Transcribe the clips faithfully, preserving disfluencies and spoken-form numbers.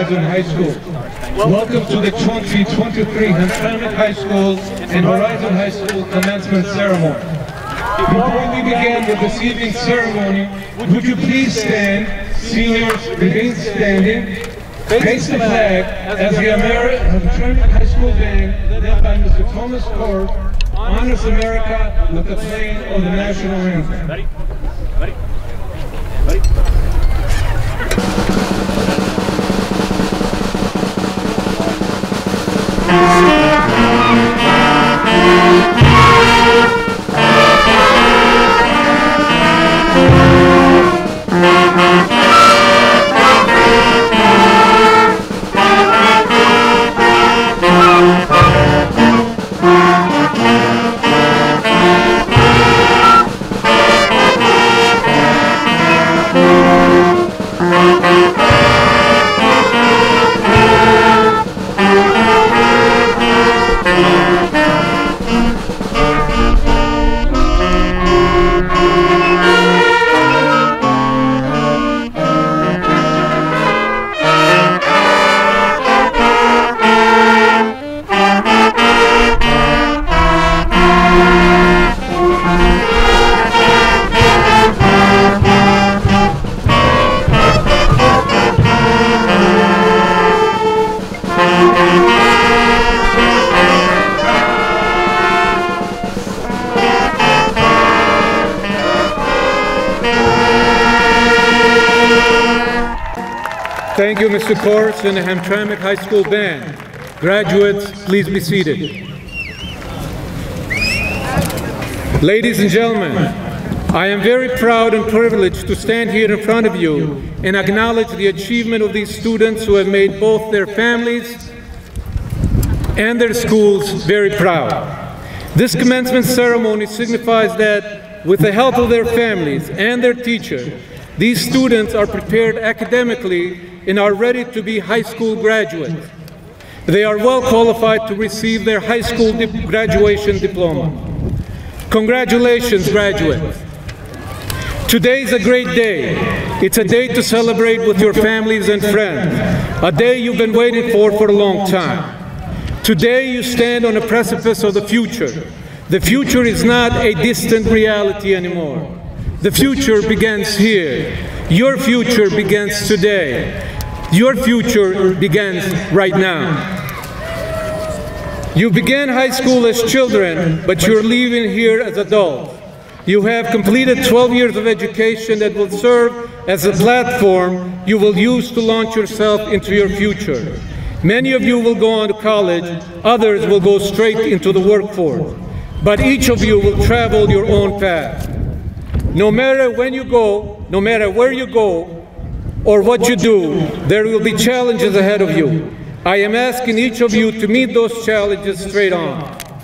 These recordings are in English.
Horizon High School. Welcome to the twenty twenty-three Hamtramck High School and Horizon High School commencement ceremony. Before we begin with this evening's ceremony, would you please stand, seniors remain standing, face the flag as the Hamtramck High School band, led by Mister Thomas Korb, honors America with the playing of the national anthem. Ready? Ready? Ready? Thank you, Mister Korb and the Hamtramck High School Band. Graduates, please be seated. Ladies and gentlemen, I am very proud and privileged to stand here in front of you and acknowledge the achievement of these students who have made both their families and their schools very proud. This commencement ceremony signifies that with the help of their families and their teachers, these students are prepared academically and are ready to be high school graduates. They are well qualified to receive their high school graduation diploma. Congratulations, graduates. Today is a great day. It's a day to celebrate with your families and friends, a day you've been waiting for for a long time. Today you stand on a precipice of the future. The future is not a distant reality anymore. The future begins here. Your future begins today. Your future begins right now. You began high school as children, but you're leaving here as adults. You have completed twelve years of education that will serve as a platform you will use to launch yourself into your future. Many of you will go on to college, others will go straight into the workforce. But each of you will travel your own path. No matter when you go, no matter where you go, or what you do, there will be challenges ahead of you. I am asking each of you to meet those challenges straight on.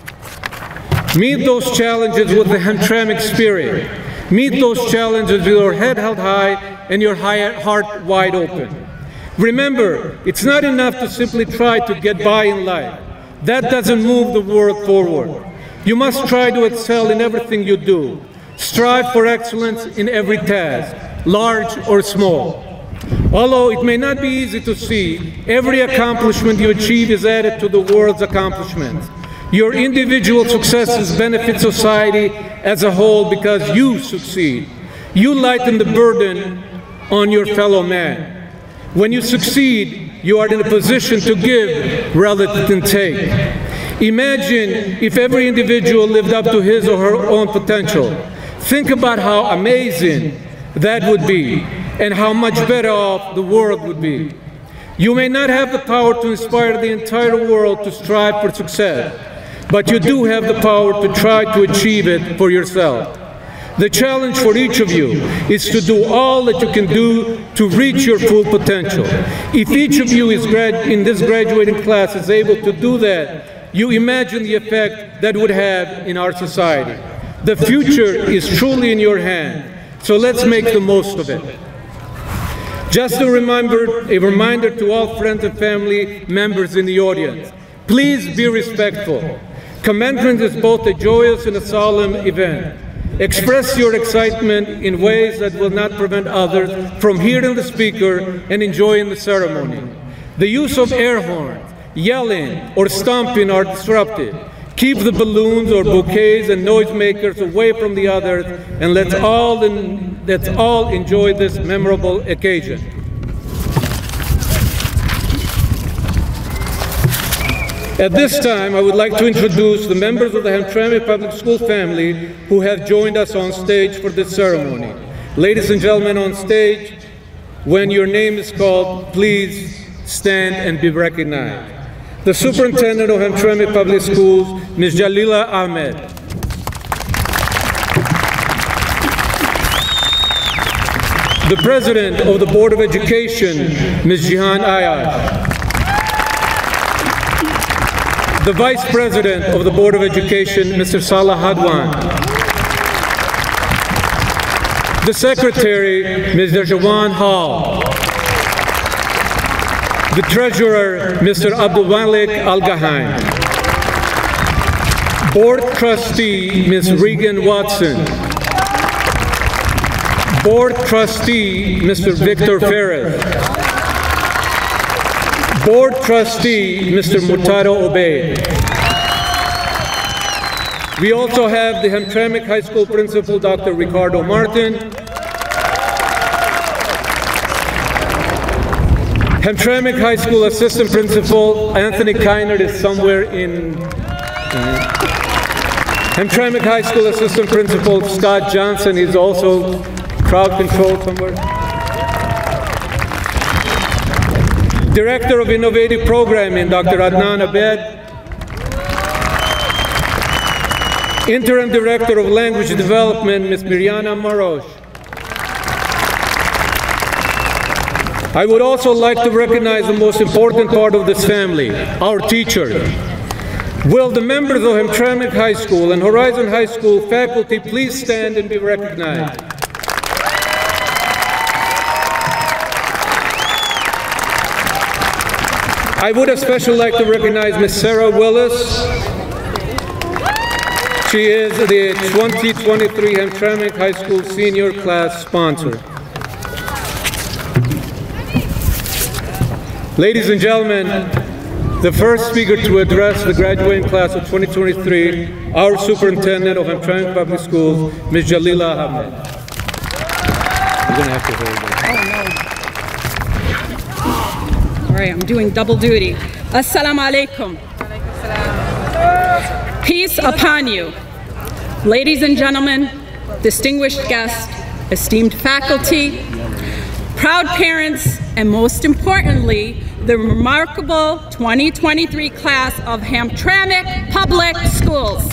Meet those challenges with the Hamtramck spirit. Meet those challenges with your head held high and your heart wide open. Remember, it's not enough to simply try to get by in life. That doesn't move the world forward. You must try to excel in everything you do. Strive for excellence in every task, large or small. Although it may not be easy to see, every accomplishment you achieve is added to the world's accomplishments. Your individual successes benefit society as a whole because you succeed. You lighten the burden on your fellow man. When you succeed, you are in a position to give rather than take. Imagine if every individual lived up to his or her own potential. Think about how amazing that would be and how much better off the world would be. You may not have the power to inspire the entire world to strive for success, but you do have the power to try to achieve it for yourself. The challenge for each of you is to do all that you can do to reach your full potential. If each of you is grad in this graduating class is able to do that, you imagine the effect that would have in our society. The future is truly in your hand, so let's make the most of it. Just a reminder, a reminder to all friends and family members in the audience, please be respectful. Commencement is both a joyous and a solemn event. Express your excitement in ways that will not prevent others from hearing the speaker and enjoying the ceremony. The use of air horns, yelling, or stomping are disrupted. Keep the balloons or bouquets and noisemakers away from the others, and let's all, in, let's all enjoy this memorable occasion. At this time, I would like to introduce the members of the Hamtramck Public School family who have joined us on stage for this ceremony. Ladies and gentlemen on stage, when your name is called, please stand and be recognized. The Superintendent of Hamtramck Public Schools, Miz Jalila Ahmed. The President of the Board of Education, Miz Jihan Ayash. The Vice President of the Board of Education, Mister Salah Hadwan. The Secretary, Mister Jawan Hall. The Treasurer, Mister Abdul Malik Al-Gahain. Board Trustee, Miz Regan Watson. Board Trustee, Mister Victor Ferris. Board Trustee, Mister Murtado Obeid. We also have the Hamtramck High School Principal, Doctor Ricardo Martin. Hamtramck High School Assistant Principal, Anthony Kiner is somewhere in... Uh, Hamtramck High School Assistant Principal, Scott Johnson, is also crowd control somewhere. Director of Innovative Programming, Doctor Adnan Abed. Interim Director of Language Development, Miz Miriana Marosh. I would also like to recognize the most important part of this family, our teachers. Will the members of Hamtramck High School and Horizon High School faculty please stand and be recognized? I would especially like to recognize Miz Sarah Willis. She is the twenty twenty-three Hamtramck High School Senior Class sponsor. Ladies and gentlemen, the first speaker to address the graduating class of twenty twenty-three, our Superintendent of Hamtramck Public Schools, Miz Jalila Ahmed. You're gonna have to hold it. All right, I'm doing double duty. Assalamu alaikum. Peace upon you. Ladies and gentlemen, distinguished guests, esteemed faculty, proud parents, and most importantly, the remarkable twenty twenty-three class of Hamtramck Public Schools.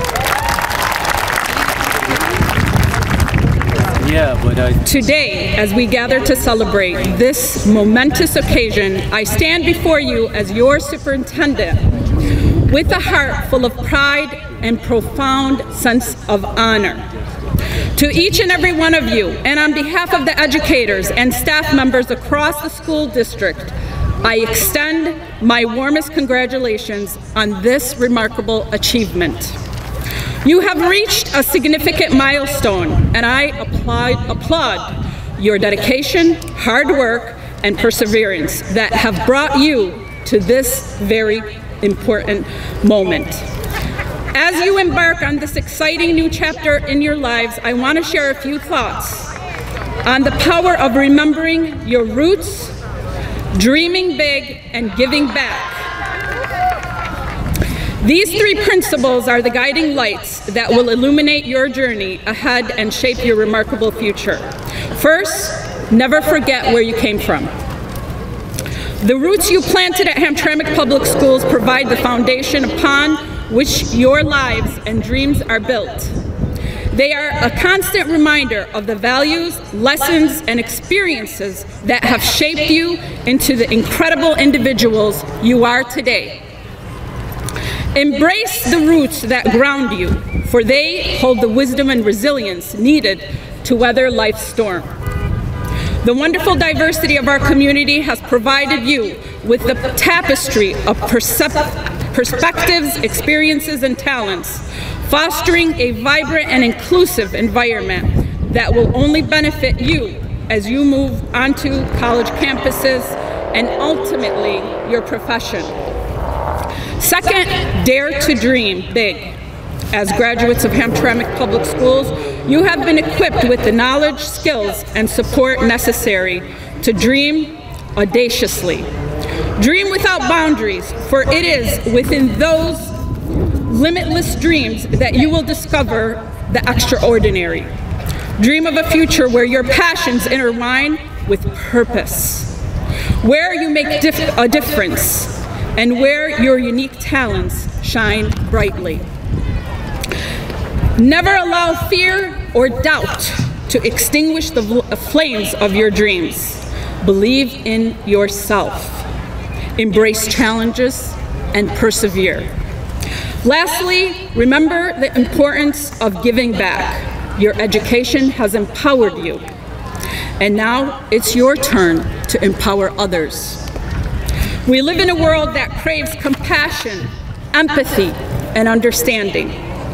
Yeah, but I... Today, as we gather to celebrate this momentous occasion, I stand before you as your superintendent with a heart full of pride and profound sense of honor. To each and every one of you, and on behalf of the educators and staff members across the school district, I extend my warmest congratulations on this remarkable achievement. You have reached a significant milestone, and I applaud, applaud your dedication, hard work, and perseverance that have brought you to this very important moment. As you embark on this exciting new chapter in your lives, I want to share a few thoughts on the power of remembering your roots, dreaming big, and giving back. These three principles are the guiding lights that will illuminate your journey ahead and shape your remarkable future. First, never forget where you came from. The roots you planted at Hamtramck Public Schools provide the foundation upon which your lives and dreams are built. They are a constant reminder of the values, lessons, and experiences that have shaped you into the incredible individuals you are today. Embrace the roots that ground you, for they hold the wisdom and resilience needed to weather life's storm. The wonderful diversity of our community has provided you with the tapestry of perspectives, experiences, and talents, fostering a vibrant and inclusive environment that will only benefit you as you move onto college campuses and ultimately your profession. Second, dare to dream big. As graduates of Hamtramck Public Schools, you have been equipped with the knowledge, skills, and support necessary to dream audaciously. Dream without boundaries, for it is within those limitless dreams that you will discover the extraordinary. Dream of a future where your passions intertwine with purpose, where you make dif a difference, and where your unique talents shine brightly. Never allow fear or doubt to extinguish the flames of your dreams. Believe in yourself. Embrace challenges and persevere. Lastly, remember the importance of giving back. Your education has empowered you, and now it's your turn to empower others. We live in a world that craves compassion, empathy, and understanding.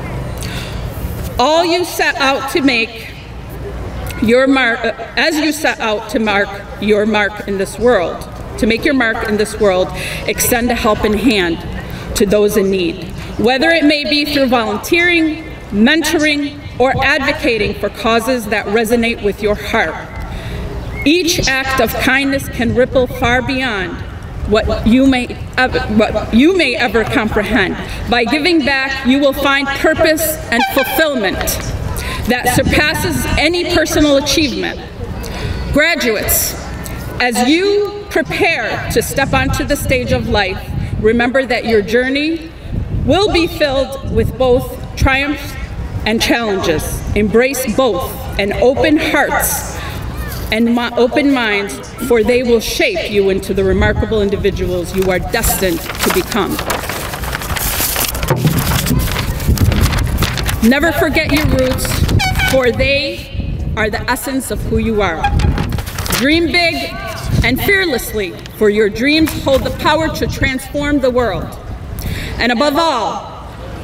All you set out to make your mark, as you set out to mark your mark in this world, to make your mark in this world, extend a helping hand to those in need, whether it may be through volunteering, mentoring, or advocating for causes that resonate with your heart. Each act of kindness can ripple far beyond what you may ever, what you may ever comprehend. By giving back, you will find purpose and fulfillment that surpasses any personal achievement. Graduates, as you prepare to step onto the stage of life, remember that your journey will be filled with both triumphs and challenges. Embrace both and open hearts and open minds, for they will shape you into the remarkable individuals you are destined to become. Never forget your roots, for they are the essence of who you are. Dream big and fearlessly, for your dreams hold the power to transform the world. And above all,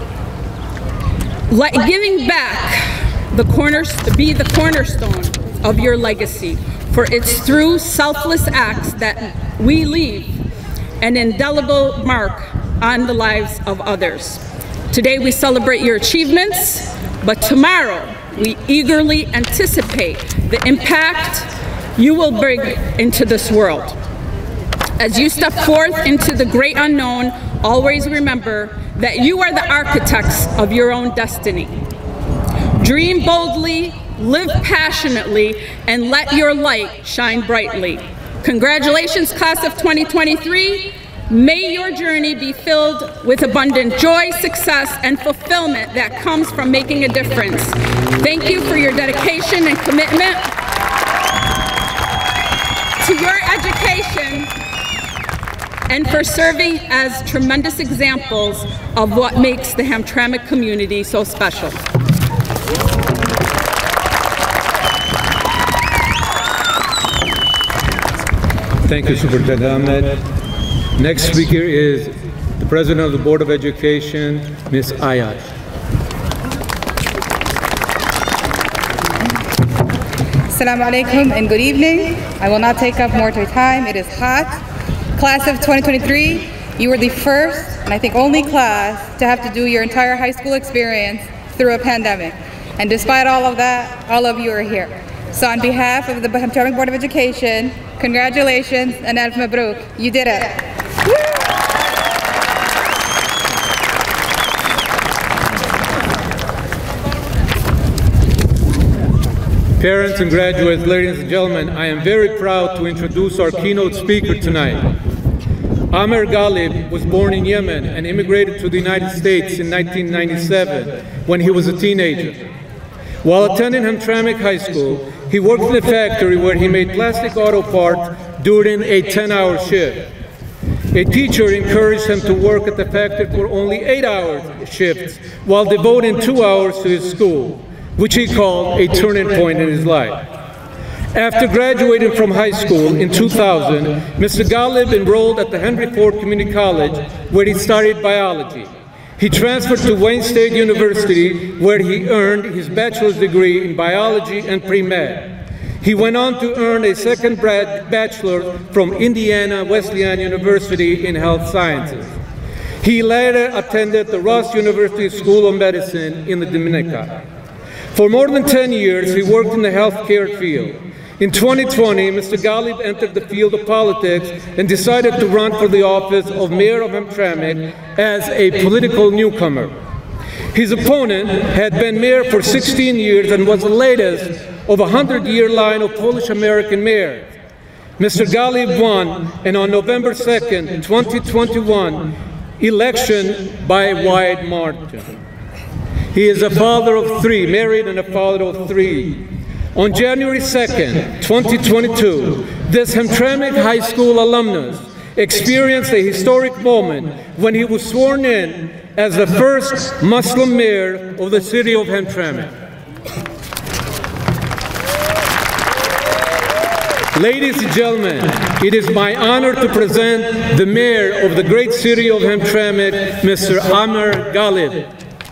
let giving back the corners be the cornerstone of your legacy, for it's through selfless acts that we leave an indelible mark on the lives of others. Today we celebrate your achievements, but tomorrow we eagerly anticipate the impact you will bring into this world. As you step forth into the great unknown, always remember that you are the architects of your own destiny. Dream boldly, live passionately, and let your light shine brightly. Congratulations, class of twenty twenty-three. May your journey be filled with abundant joy, success, and fulfillment that comes from making a difference. Thank you for your dedication and commitment to your education and for serving as tremendous examples of what makes the Hamtramck community so special. Thank you, Superintendent Ahmed. Next speaker is the President of the Board of Education, Miz Ayad. Assalamu alaikum and good evening. I will not take up more of your time. It is hot. Class of twenty twenty-three, you were the first, and I think only class, to have to do your entire high school experience through a pandemic. And despite all of that, all of you are here. So on behalf of the Hamtramck Board of Education, congratulations and Alf Mabruk. You did it. Parents and graduates, ladies and gentlemen, I am very proud to introduce our keynote speaker tonight. Amer Ghalib was born in Yemen and immigrated to the United States in nineteen ninety-seven when he was a teenager. While attending Hamtramck High School, he worked in a factory where he made plastic auto parts during a ten-hour shift. A teacher encouraged him to work at the factory for only eight-hour shifts while devoting two hours to his school, which he called a turning point in his life. After graduating from high school in two thousand, Mister Ghalib enrolled at the Henry Ford Community College, where he studied biology. He transferred to Wayne State University, where he earned his bachelor's degree in biology and pre-med. He went on to earn a second bachelor from Indiana Wesleyan University in Health Sciences. He later attended the Ross University School of Medicine in the Dominica. For more than ten years, he worked in the healthcare field. In twenty twenty, Mister Ghalib entered the field of politics and decided to run for the office of Mayor of Hamtramck as a political newcomer. His opponent had been mayor for sixteen years and was the latest of a hundred-year line of Polish-American mayors. Mister Ghalib won, and on November second, twenty twenty-one, election by a wide margin. He is a father of three, married and a father of three. On January second, twenty twenty-two, this Hamtramck High School alumnus experienced a historic moment when he was sworn in as the first Muslim mayor of the city of Hamtramck. Ladies and gentlemen, it is my honor to present the mayor of the great city of Hamtramck, Mister Amer Ghalib.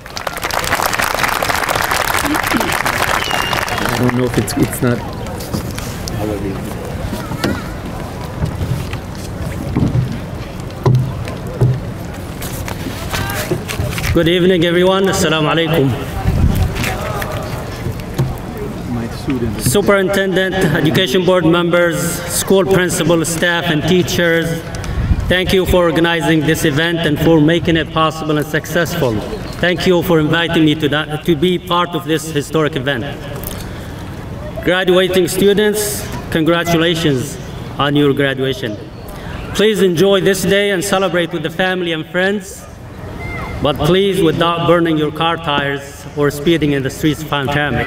I don't know if it's, it's not. Good evening, everyone. Assalamu alaikum. Superintendent, Education Board members, school principal, staff, and teachers, thank you for organizing this event and for making it possible and successful. Thank you for inviting me to, that, to be part of this historic event. Graduating students, congratulations on your graduation. Please enjoy this day and celebrate with the family and friends, but please without burning your car tires or speeding in the streets of Hamtramck.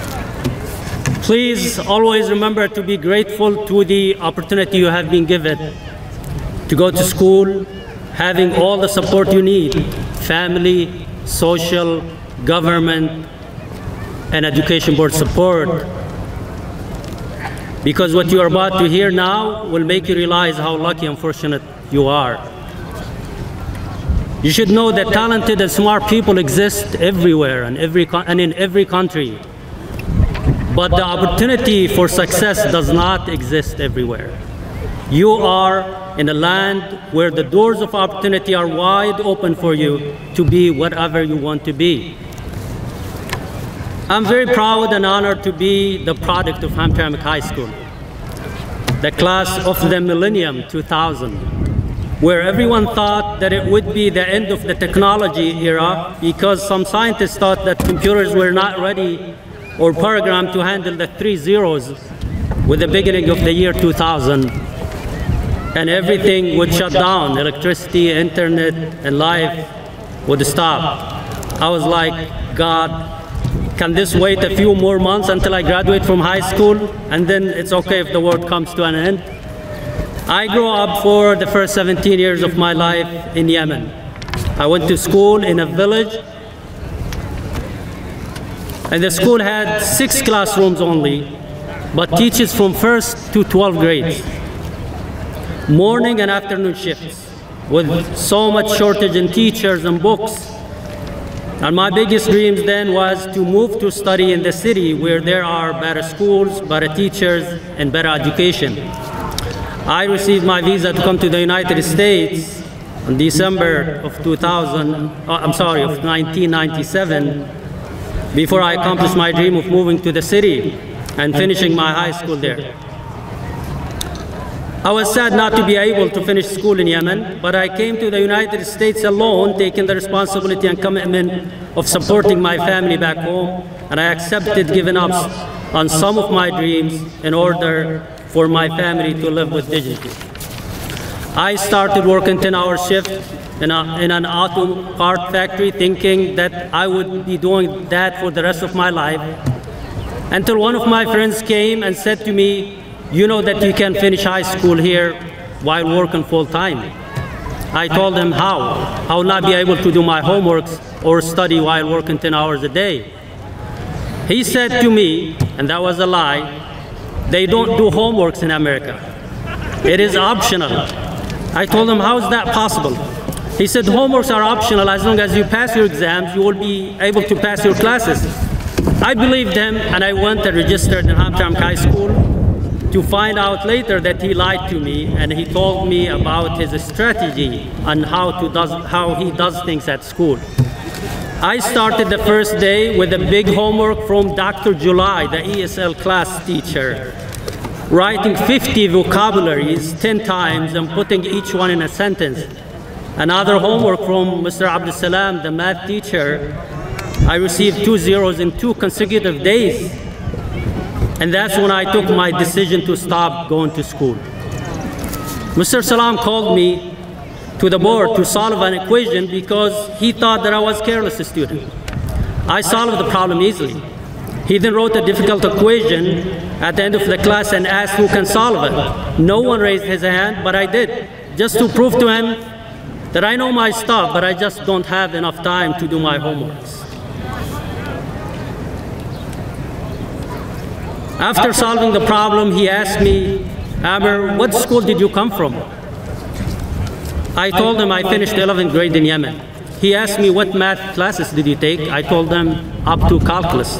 Please always remember to be grateful to the opportunity you have been given to go to school, having all the support you need, family, social, government, and education board support. Because what you are about to hear now will make you realize how lucky and fortunate you are. You should know that talented and smart people exist everywhere and, every, and in every country. But the opportunity for success does not exist everywhere. You are in a land where the doors of opportunity are wide open for you to be whatever you want to be. I'm very proud and honored to be the product of Hamtramck High School, the class of the millennium two thousand, where everyone thought that it would be the end of the technology era because some scientists thought that computers were not ready or programmed to handle the three zeros with the beginning of the year two thousand, and everything would shut down, electricity, internet, and life would stop. I was like, God, can this wait a few more months until I graduate from high school, and then it's okay if the world comes to an end? I grew up for the first seventeen years of my life in Yemen. I went to school in a village, and the school had six classrooms only, but teaches from first to twelfth grades. Morning and afternoon shifts, with so much shortage in teachers and books. And my biggest dreams then was to move to study in the city where there are better schools, better teachers, and better education. I received my visa to come to the United States in December of two thousand, uh, I'm sorry, of nineteen ninety-seven, before I accomplished my dream of moving to the city and finishing my high school there. I was sad not to be able to finish school in Yemen, but I came to the United States alone, taking the responsibility and commitment of supporting my family back home, and I accepted giving up on some of my dreams in order for my family to live with dignity. I started working ten hour shift in, a, in an auto part factory, thinking that I would be doing that for the rest of my life, until one of my friends came and said to me, you know that you can finish high school here while working full-time. I told him how. I will not be able to do my homeworks or study while working ten hours a day. He said to me, and that was a lie, they don't do homeworks in America. It is optional. I told him, how is that possible? He said, homeworks are optional. As long as you pass your exams, you will be able to pass your classes. I believed him, and I went and registered in Hamtramck High School, to find out later that he lied to me, and he told me about his strategy on how, to does, how he does things at school. I started the first day with a big homework from Doctor July, the E S L class teacher, writing fifty vocabularies ten times and putting each one in a sentence. Another homework from Mister Abdul Salam, the math teacher. I received two zeros in two consecutive days. And that's when I took my decision to stop going to school. Mister Salam called me to the board to solve an equation because he thought that I was a careless student. I solved the problem easily. He then wrote a difficult equation at the end of the class and asked who can solve it. No one raised his hand, but I did, just to prove to him that I know my stuff, but I just don't have enough time to do my homeworks. After solving the problem, he asked me, Amr, what school did you come from? I told him I finished eleventh grade in Yemen. He asked me, what math classes did you take? I told him up to calculus.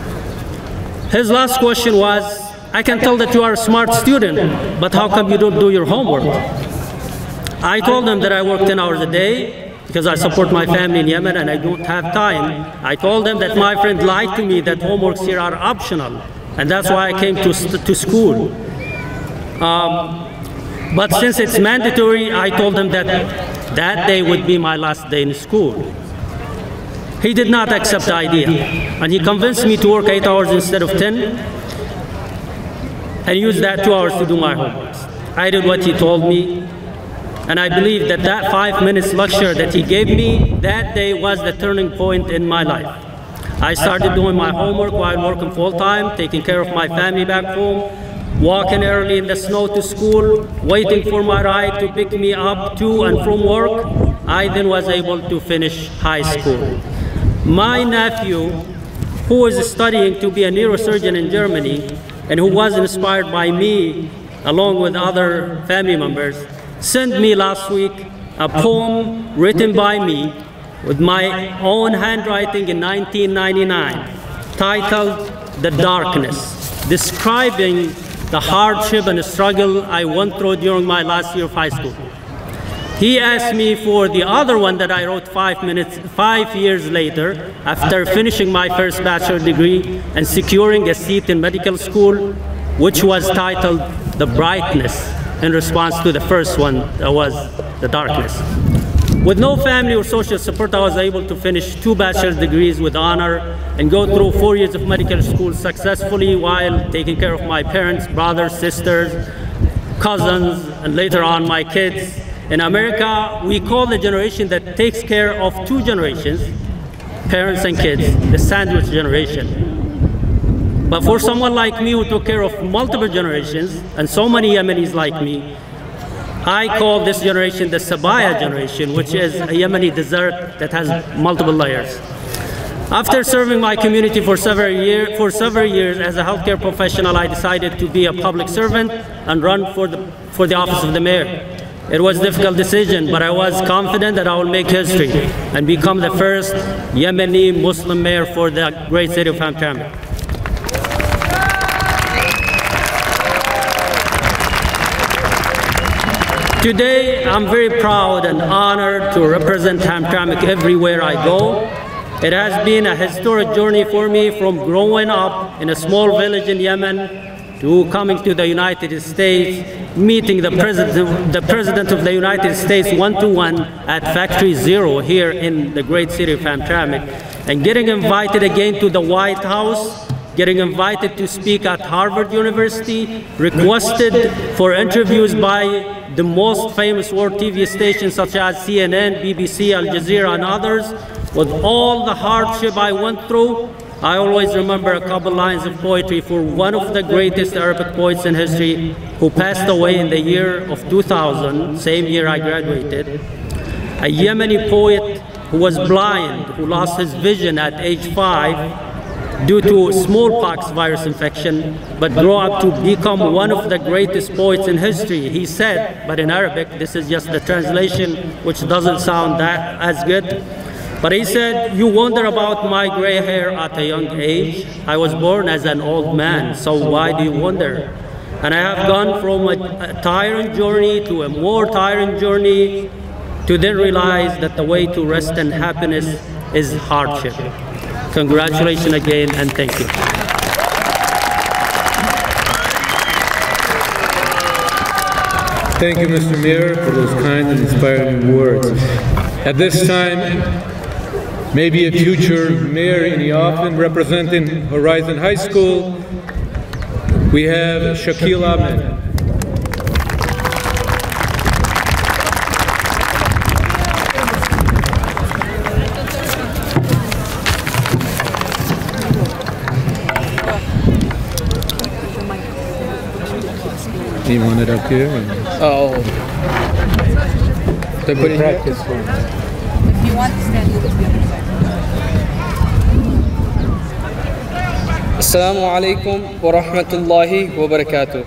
His last question was, I can tell that you are a smart student, but how come you don't do your homework? I told him that I work ten hours a day because I support my family in Yemen and I don't have time. I told him that my friend lied to me that homeworks here are optional. And that's why I came to, to school. Um, but since it's mandatory, I told him that that day would be my last day in school. He did not accept the idea. And he convinced me to work eight hours instead of ten and use that two hours to do my homework. I did what he told me. And I believe that that five minutes lecture that he gave me that day was the turning point in my life. I started doing my homework while working full-time, taking care of my family back home, walking early in the snow to school, waiting for my ride to pick me up to and from work. I then was able to finish high school. My nephew, who was studying to be a neurosurgeon in Germany, and who was inspired by me, along with other family members, sent me last week a poem written by me with my own handwriting in nineteen ninety-nine, titled The Darkness, describing the hardship and struggle I went through during my last year of high school. He asked me for the other one that I wrote five minutes, five years later, after finishing my first bachelor degree and securing a seat in medical school, which was titled The Brightness, in response to the first one that was The Darkness. With no family or social support, I was able to finish two bachelor's degrees with honor and go through four years of medical school successfully while taking care of my parents, brothers, sisters, cousins, and later on my kids. In America, we call the generation that takes care of two generations, parents and kids, the sandwich generation. But for someone like me who took care of multiple generations, and so many Yemenis like me, I call this generation the Sabaya generation, which is a Yemeni dessert that has multiple layers. After serving my community for several, year, for several years as a healthcare professional, I decided to be a public servant and run for the, for the office of the mayor. It was a difficult decision, but I was confident that I will make history and become the first Yemeni Muslim mayor for the great city of Hamtramck. Today, I'm very proud and honored to represent Hamtramck everywhere I go. It has been a historic journey for me, from growing up in a small village in Yemen to coming to the United States, meeting the president, the president of the United States one-to-one at Factory Zero here in the great city of Hamtramck, and getting invited again to the White House, getting invited to speak at Harvard University, requested for interviews by the most famous world T V stations such as C N N, B B C, Al Jazeera, and others. With all the hardship I went through, I always remember a couple lines of poetry for one of the greatest Arabic poets in history, who passed away in the year of two thousand, same year I graduated. A Yemeni poet who was blind, who lost his vision at age five due to smallpox virus infection, but grew up to become one of the greatest poets in history. He said, but in Arabic, this is just the translation, which doesn't sound that as good. But he said, you wonder about my gray hair at a young age. I was born as an old man, so why do you wonder? And I have gone from a, a tiring journey to a more tiring journey to then realize that the way to rest and happiness is hardship. Congratulations again, and thank you. Thank you, Mister Mayor, for those kind and inspiring words. At this time, maybe a future mayor in the offing representing Horizon High School, we have Shakil Ahmed. You want it up here? Or? Oh. They put it Practice for it. If you want to stand, you'll just be on the side. Assalamu alaikum wa rahmatullahi wa barakatuh.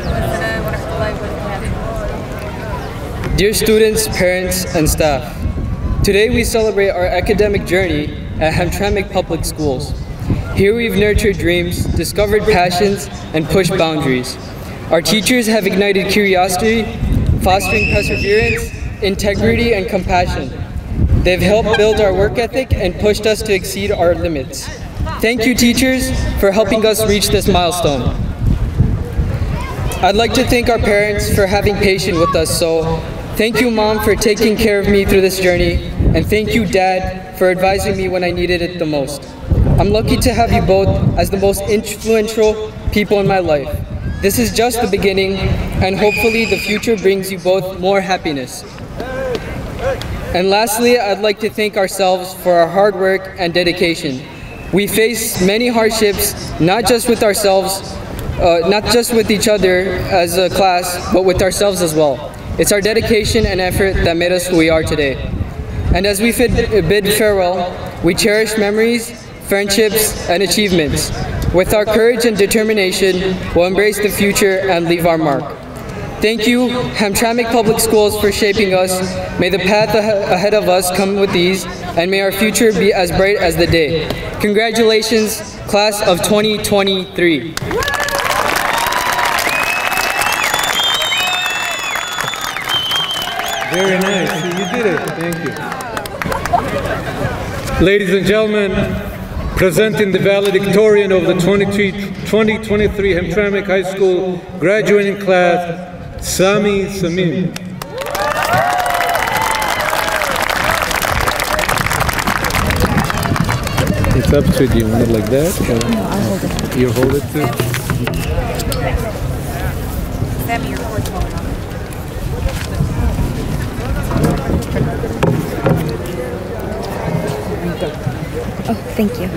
Dear students, parents, and staff, today we celebrate our academic journey at Hamtramck Public Schools. Here we've nurtured dreams, discovered passions, and pushed boundaries. Our teachers have ignited curiosity, fostering perseverance, integrity, and compassion. They've helped build our work ethic and pushed us to exceed our limits. Thank you, teachers, for helping us reach this milestone. I'd like to thank our parents for having patience with us, so thank you, Mom, for taking care of me through this journey, and thank you, Dad, for advising me when I needed it the most. I'm lucky to have you both as the most influential people in my life. This is just the beginning, and hopefully the future brings you both more happiness. And lastly, I'd like to thank ourselves for our hard work and dedication. We face many hardships, not just with ourselves, uh, not just with each other as a class, but with ourselves as well. It's our dedication and effort that made us who we are today. And as we bid farewell, we cherish memories, friendships, and achievements. With our courage and determination, we'll embrace the future and leave our mark. Thank you, Hamtramck Public Schools, for shaping us. May the path ahead of us come with ease, and may our future be as bright as the day. Congratulations, class of twenty twenty-three. Very nice. You did it. Thank you. Ladies and gentlemen, presenting the valedictorian of the twenty twenty-three Hamtramck High School graduating class, Sami Samim. It's up to you. Do you want it like that? Or no, I'll hold it. You hold it too? Sammy, your board's going on. Oh, thank you.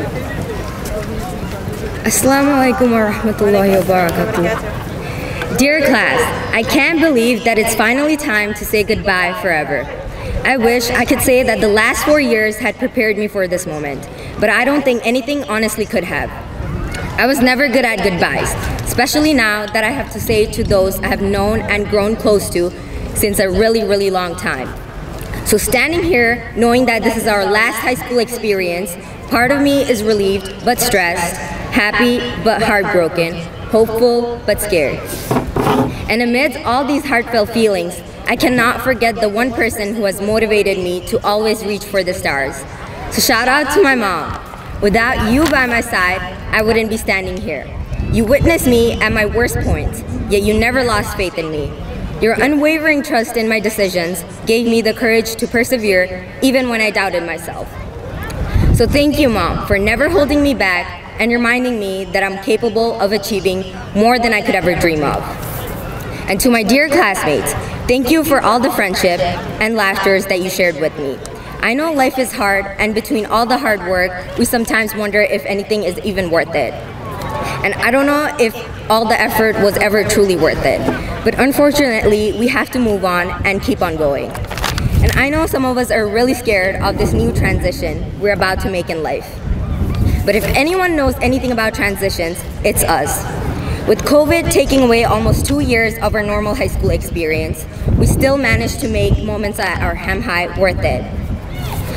Assalamu alaikum wa rahmatullahi wa barakatuh. Dear class, I can't believe that it's finally time to say goodbye forever. I wish I could say that the last four years had prepared me for this moment, but I don't think anything honestly could have. I was never good at goodbyes, especially now that I have to say to those I have known and grown close to since a really, really long time. So standing here, knowing that this is our last high school experience, part of me is relieved but stressed, happy but heartbroken, hopeful but scared. And amidst all these heartfelt feelings, I cannot forget the one person who has motivated me to always reach for the stars. So shout out to my mom. Without you by my side, I wouldn't be standing here. You witnessed me at my worst point, yet you never lost faith in me. Your unwavering trust in my decisions gave me the courage to persevere even when I doubted myself. So thank you, Mom, for never holding me back and reminding me that I'm capable of achieving more than I could ever dream of. And to my dear classmates, thank you for all the friendship and laughters that you shared with me. I know life is hard, and between all the hard work, we sometimes wonder if anything is even worth it. And I don't know if all the effort was ever truly worth it. But unfortunately, we have to move on and keep on going. And I know some of us are really scared of this new transition we're about to make in life. But if anyone knows anything about transitions, it's us. With COVID taking away almost two years of our normal high school experience, we still managed to make moments at our Ham High worth it.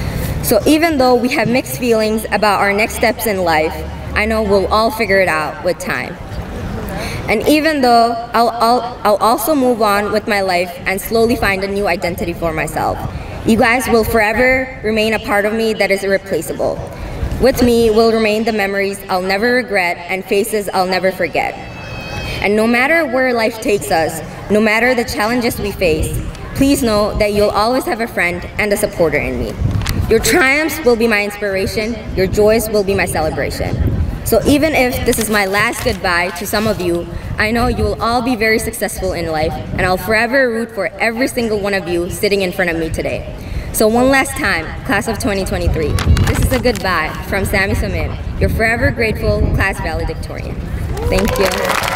So even though we have mixed feelings about our next steps in life, I know we'll all figure it out with time. And even though I'll, I'll, I'll also move on with my life and slowly find a new identity for myself, you guys will forever remain a part of me that is irreplaceable. With me will remain the memories I'll never regret and faces I'll never forget. And no matter where life takes us, no matter the challenges we face, please know that you'll always have a friend and a supporter in me. Your triumphs will be my inspiration, your joys will be my celebration. So even if this is my last goodbye to some of you, I know you will all be very successful in life, and I'll forever root for every single one of you sitting in front of me today. So one last time, class of twenty twenty-three, this is a goodbye from Sammy Samim, your forever grateful class valedictorian. Thank you.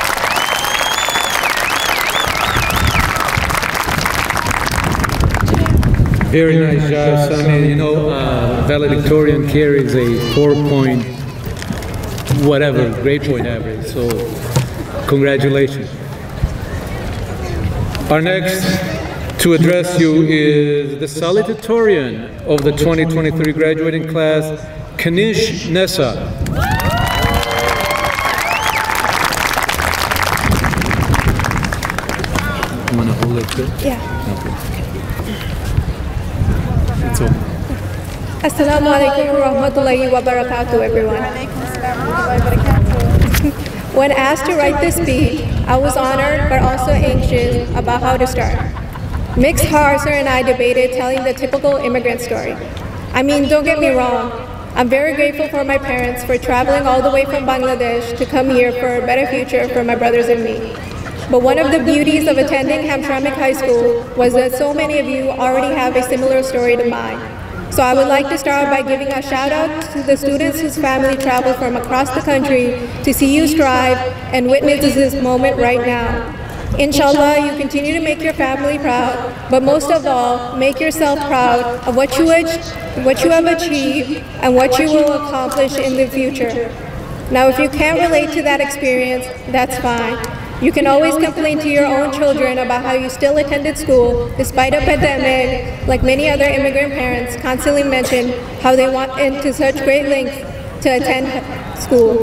Very nice job, Sammy. You know, uh, valedictorian carries a four point whatever, grade point average, so congratulations. Our next to address you is the salutatorian of the twenty twenty-three graduating class, Kanish Nessa. You want to hold it good? Yeah. Okay. It's over. Assalamu alaikum wa rahmatullahi wa barakatuh, everyone. When asked to write this speech, I was honored but also anxious about how to start. Mixed Harser and I debated telling the typical immigrant story. I mean, don't get me wrong, I'm very grateful for my parents for traveling all the way from Bangladesh to come here for a better future for my brothers and me. But one of the beauties of attending Hamtramck High School was that so many of you already have a similar story to mine. So I would like to start by giving a shout out to the students whose family traveled from across the country to see you strive and witness this moment right now. Inshallah, you continue to make your family proud, but most of all, make yourself proud of what you, what you have achieved and what you will accomplish in the future. Now, if you can't relate to that experience, that's fine. You can always complain to your own children about how you still attended school despite a pandemic, like many other immigrant parents constantly mention how they went into such great lengths to attend school.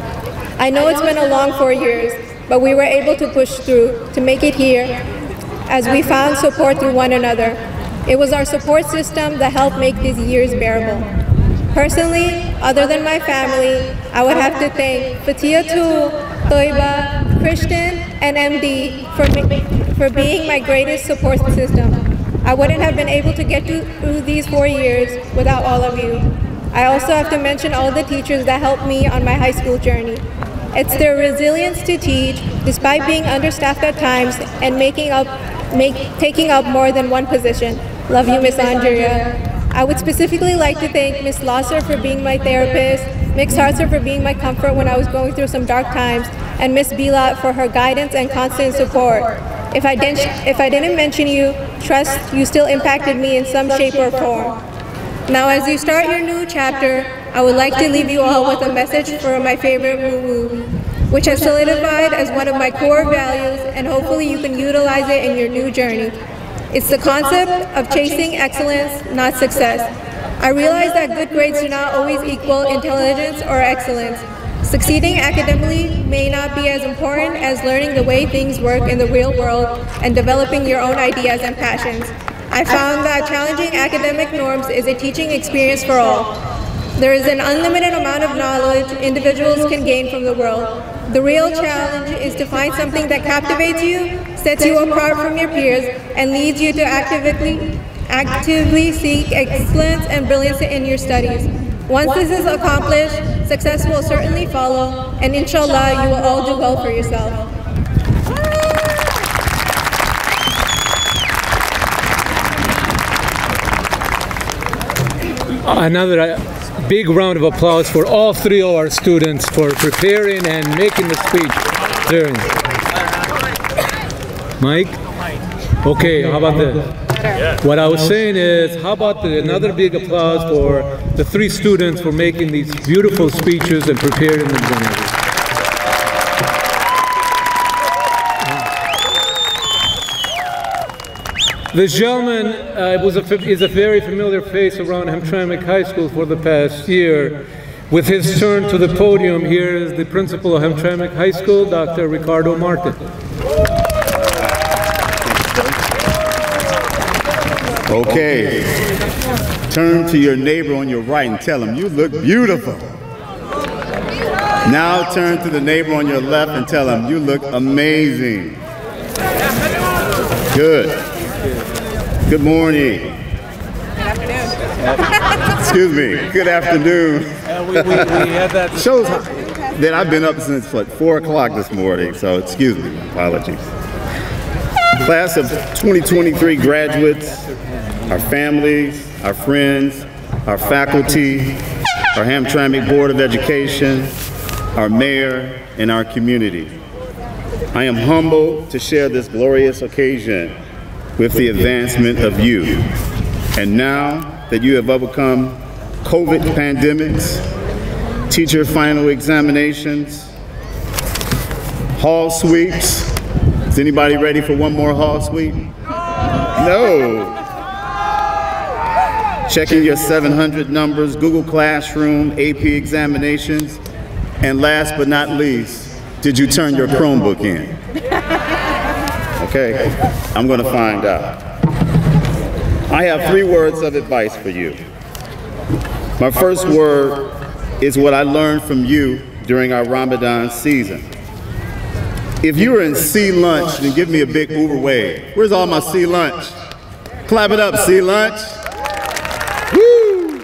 I know it's been a long four years, but we were able to push through to make it here as we found support through one another. It was our support system that helped make these years bearable. Personally, other than my family, I would have to thank Fatia Tool, Toiba, Christian, and M D for, for being my greatest support system. I wouldn't have been able to get through these four years without all of you. I also have to mention all the teachers that helped me on my high school journey. It's their resilience to teach, despite being understaffed at times and making up, make, taking up more than one position. Love you, Miss Andrea. I would specifically like to thank Miss Losser for being my therapist, Miss Hartzer for being my comfort when I was going through some dark times, and Miss Bila for her guidance and constant support. If I didn't, if I didn't mention you, trust you still impacted me in some shape or form. Now, as you start your new chapter, I would like to leave you all with a message for my favorite woo-woo, which has solidified as one of my core values, and hopefully you can utilize it in your new journey. It's the concept of chasing excellence, not success. I realize that good grades do not always equal intelligence or excellence. Succeeding academically may not be as important as learning the way things work in the real world and developing your own ideas and passions. I found that challenging academic norms is a teaching experience for all. There is an unlimited amount of knowledge individuals can gain from the world. The real challenge is to find something that captivates you, sets you apart from your peers, and leads you to actively, actively seek excellence and brilliance in your studies. Once this is accomplished, success will certainly follow, and inshallah, you will all do well for yourself. Another uh, big round of applause for all three of our students for preparing and making the speech. Very nice. Mike? Okay, how about this? What I was saying is, how about the, another big applause for the three students for making these beautiful speeches and preparing them. This gentleman uh, was a, is a very familiar face around Hamtramck High School for the past year. With his turn to the podium, here is the principal of Hamtramck High School, Doctor Ricardo Martin. Okay, turn to your neighbor on your right and tell him, you look beautiful. Now turn to the neighbor on your left and tell him, you look amazing. Good. Good morning. Good afternoon. Excuse me, good afternoon. Uh, we, we, we had that shows that I've been up since what, four o'clock this morning, so excuse me, apologies. Class of twenty twenty-three graduates, our families, our friends, our faculty, our Hamtramck Board of Education, our mayor, and our community. I am humbled to share this glorious occasion with the advancement of you. And now that you have overcome COVID pandemics, teacher final examinations, hall sweeps. Is anybody ready for one more hall sweep? No. Checking your seven hundred numbers, Google Classroom, A P examinations, and last but not least, did you turn your Chromebook in? Okay, I'm gonna find out. I have three words of advice for you. My first word is what I learned from you during our Ramadan season. If you were in Sea Lunch, then give me a big Uber wave. Where's all my Sea Lunch? Clap it up, Sea Lunch. Woo!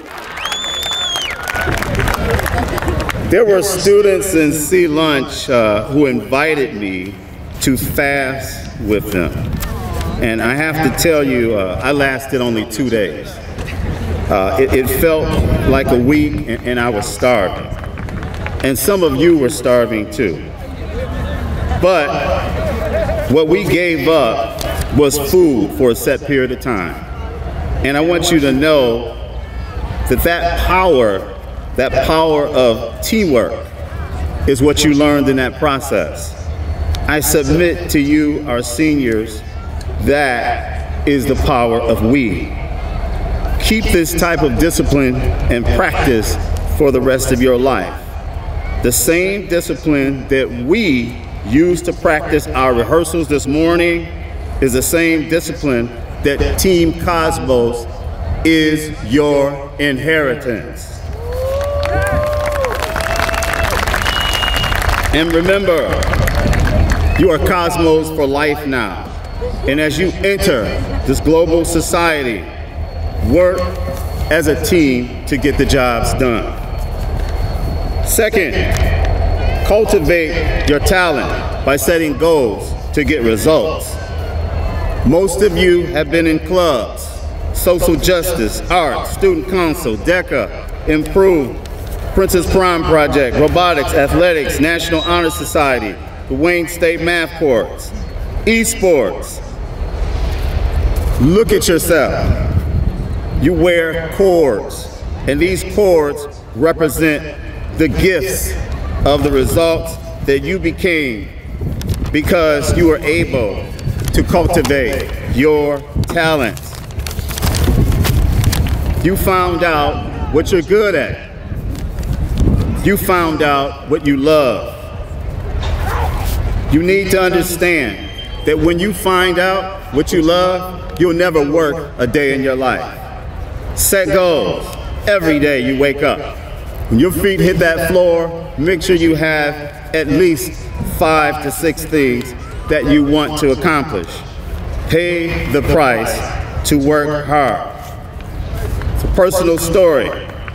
There were students in Sea Lunch uh, who invited me to fast with them. And I have to tell you, uh, I lasted only two days. Uh, it, it felt like a week and, and I was starving. And some of you were starving too. But what we gave up was food for a set period of time. And I want you to know that that power, that power of teamwork is what you learned in that process. I submit to you, our seniors, that is the power of we. Keep this type of discipline and practice for the rest of your life. The same discipline that we used to practice our rehearsals this morning is the same discipline that Team Cosmos is your inheritance. And remember, you are Cosmos for life now. And as you enter this global society, work as a team to get the jobs done. Second, cultivate your talent by setting goals to get results. Most of you have been in clubs, social justice, art, student council, DECA, Improve, Princess Prime Project, robotics, athletics, National Honor Society, the Wayne State Math Courts, esports. Look at yourself. You wear cords, and these cords represent the gifts of the results that you became because you were able to cultivate your talents. You found out what you're good at. You found out what you love. You need to understand that when you find out what you love, you'll never work a day in your life. Set goals every day you wake up. When your feet hit that floor, make sure you have at least five to six things that you want to accomplish. Pay the price to work hard. It's a personal story.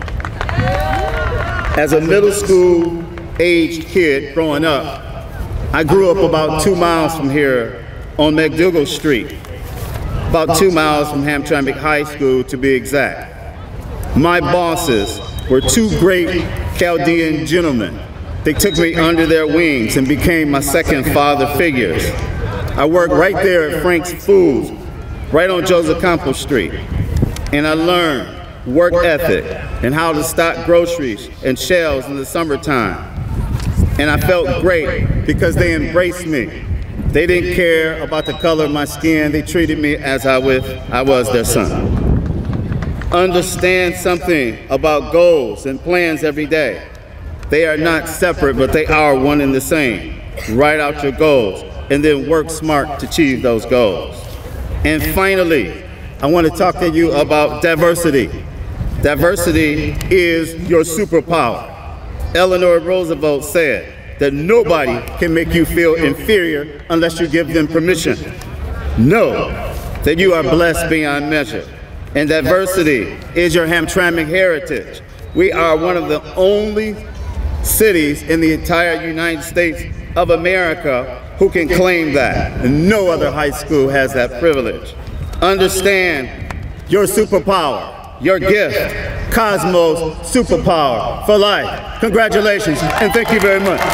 As a middle school aged kid growing up, I grew up about two miles from here on McDougall Street, about two miles from Hamtramck High School to be exact. My bosses were two great Chaldean gentlemen. They took me under their wings and became my second father figures. I worked right there at Frank's Foods, right on Joseph Campbell Street. And I learned work ethic and how to stock groceries and shelves in the summertime. And I felt great because they embraced me. They didn't care about the color of my skin. They treated me as I, with, I was their son. Understand something about goals and plans every day. They are not separate, but they are one and the same. Write out your goals and then work smart to achieve those goals. And finally, I want to talk to you about diversity. Diversity is your superpower. Eleanor Roosevelt said that nobody can make you feel inferior unless you give them permission. Know that you are blessed beyond measure. And diversity is your Hamtramck heritage. We are one of the only cities in the entire United States of America who can claim that. And no other high school has that privilege. Understand your superpower, your gift, Cosmos Superpower for Life. Congratulations, and thank you very much.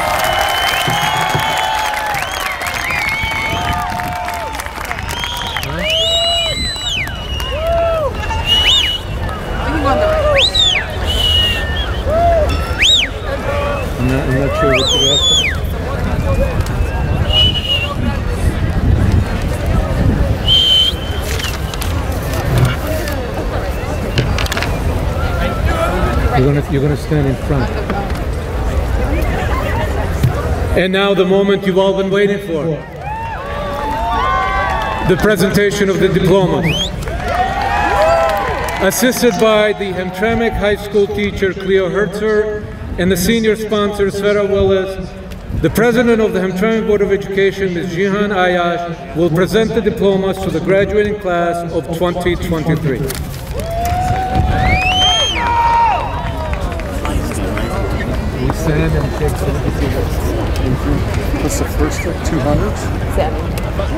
I'm not, I'm not sure what you're asking. You're gonna, you're gonna stand in front. And now the moment you've all been waiting for. The presentation of the diplomas. Assisted by the Hamtramck High School teacher Cleo Herzer and the senior sponsor Sarah Willis, the president of the Hamtramck Board of Education, Miz Jihan Ayash, will present the diplomas to the graduating class of twenty twenty-three. We stand and take What's the first one? two hundred? Seven.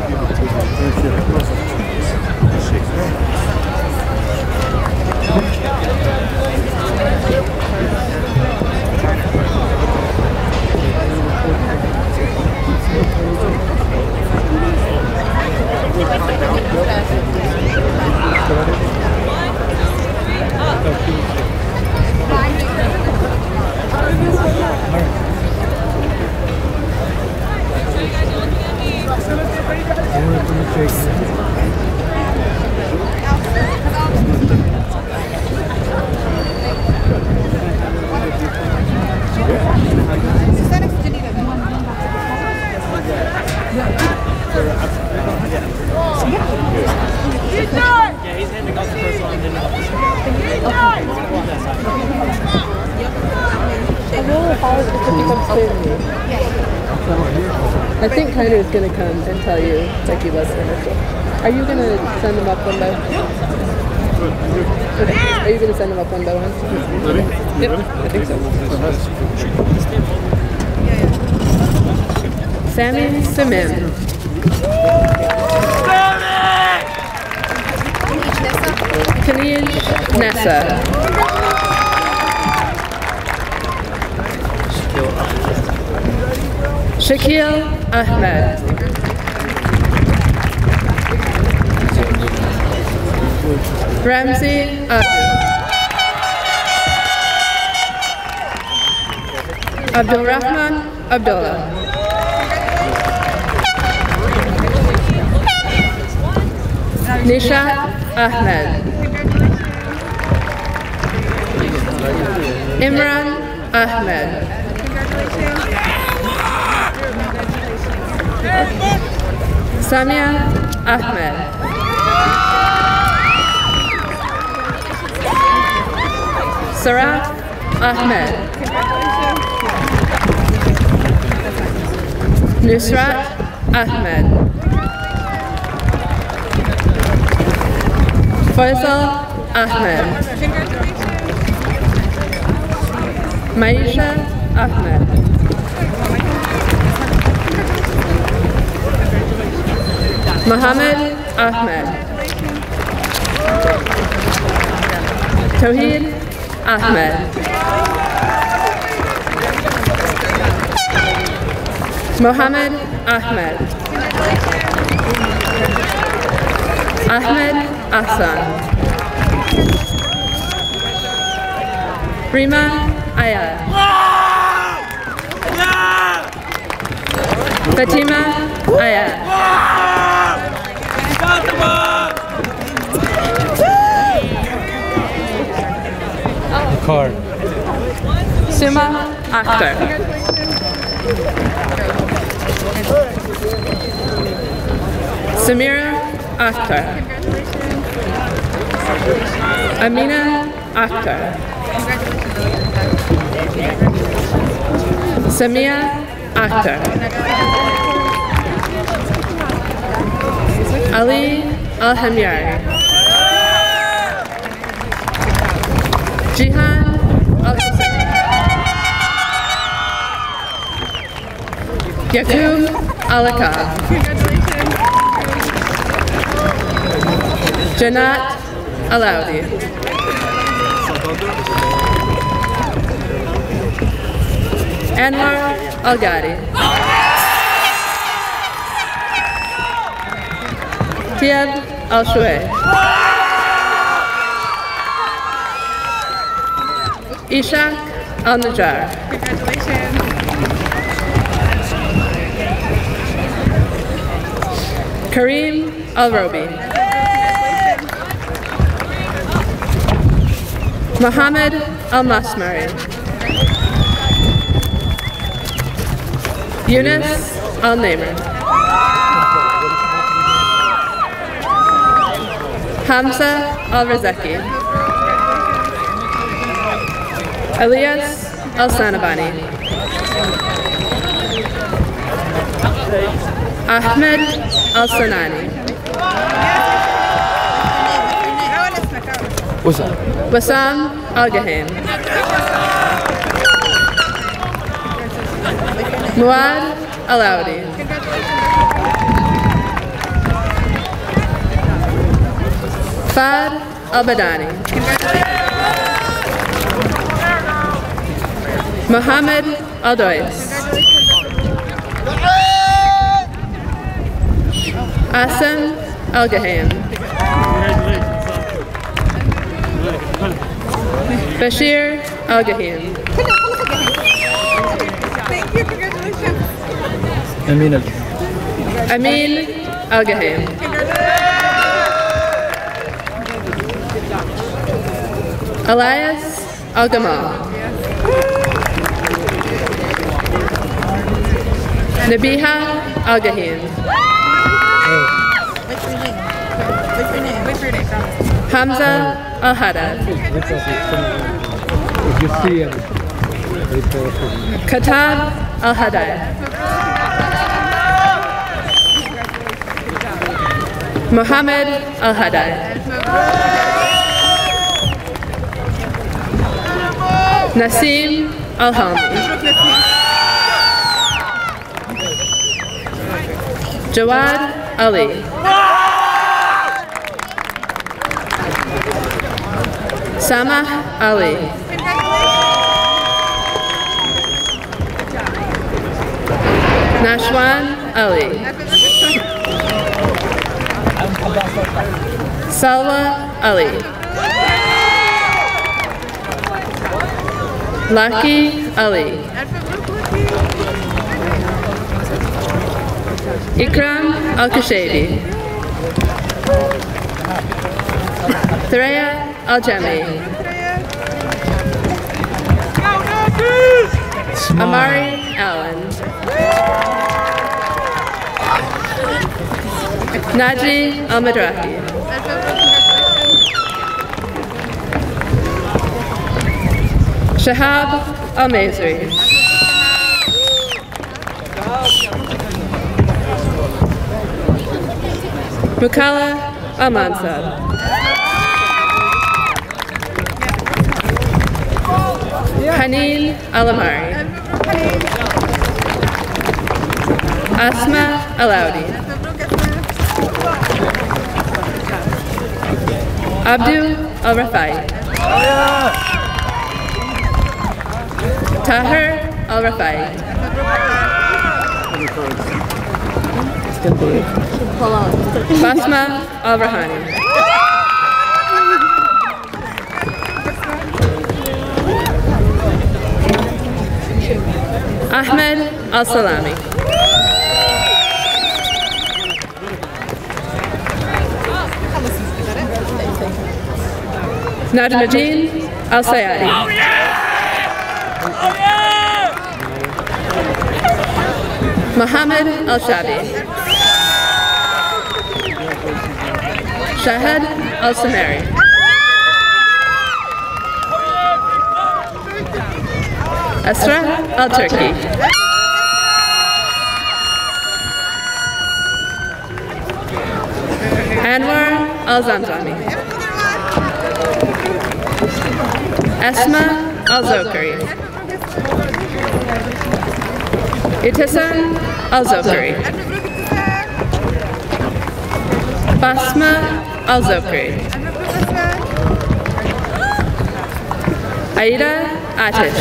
I think Kyner is going to come and tell you that you love him. Are you going to send them up one by one? Are you going to send them up one by one? Ready? Yep, Ready? I think so. Sammy Simon. Kaneen Nessa. Shakil Ahmed. Ramsey Abdul. Abdul Rahman Abdullah. Nisha Ahmed. Imran Ahmed. Samia Ahmed. Sarah Ahmed. Nusrat Ahmed. Faisal Ahmed. Maisha Ahmed. Mohammed Ahmed. Tawheed Ahmed. Mohammed Ahmed. Ahmed Ahsan. Rima Ayad. Fatima Ayaz. Card. Suma Akhtar. Samira Akhtar. Amina Akhtar. Samia Akhtar. Ali Al-Hamyari. Jihan Al-Hussein. Yakub Al-Akab. Janat Alaudi. Anwar Al-Ghadi. Kiab Al-Shuay. Ishaq Al-Najjar. Kareem Al-Robi. Mohammed Al-Masmari. Yunus Al-Namer. Hamza Al-Razaki. Elias Al-Sanabani. Ahmed Al-Sanani. Wassam Al-Gahaim. Muad Alaudi. Fad Al-Badani. Mohammed Al-Dois. Asim Al-Gahaim. Bashir Al-Gahaim. Thank you, congratulations. Amin. Amin Al-Gahaim. Elias Al-Gamal. Nabiha Al-Gahaim. What's your name? What's your name? What's your name? Hamza Al-Haddad. If you see him. Katab Al-Haddad. Mohammed Al-Haddad. Nasim Al-Halmi. Jawad Ali. Samah Ali. Nashwan Ali. Salwa Ali. Lucky Ali. Ikram Al-Kushabi. Threya Al-Jami. Amari Allen. Naji Al-Madraki. Shahab Al-Mazri. Mukala Al-Mansab. Haneen Al-Amari. Asma Alaudi. Abdu Al-Rafai. Tahir Al-Rafai. Basma Al-Rahani. Ahmed Al-Salami. Najmuddin Al-Sayadi. Oh yeah! Oh yeah! Muhammad Al-Shabi. Shahad Al-Samari. Asra Al-Turki. Anwar Al-Zamzami. Asma Al-Zokari. Itisam Al-Zokari. Basma Al-Zokari. Aida Atish.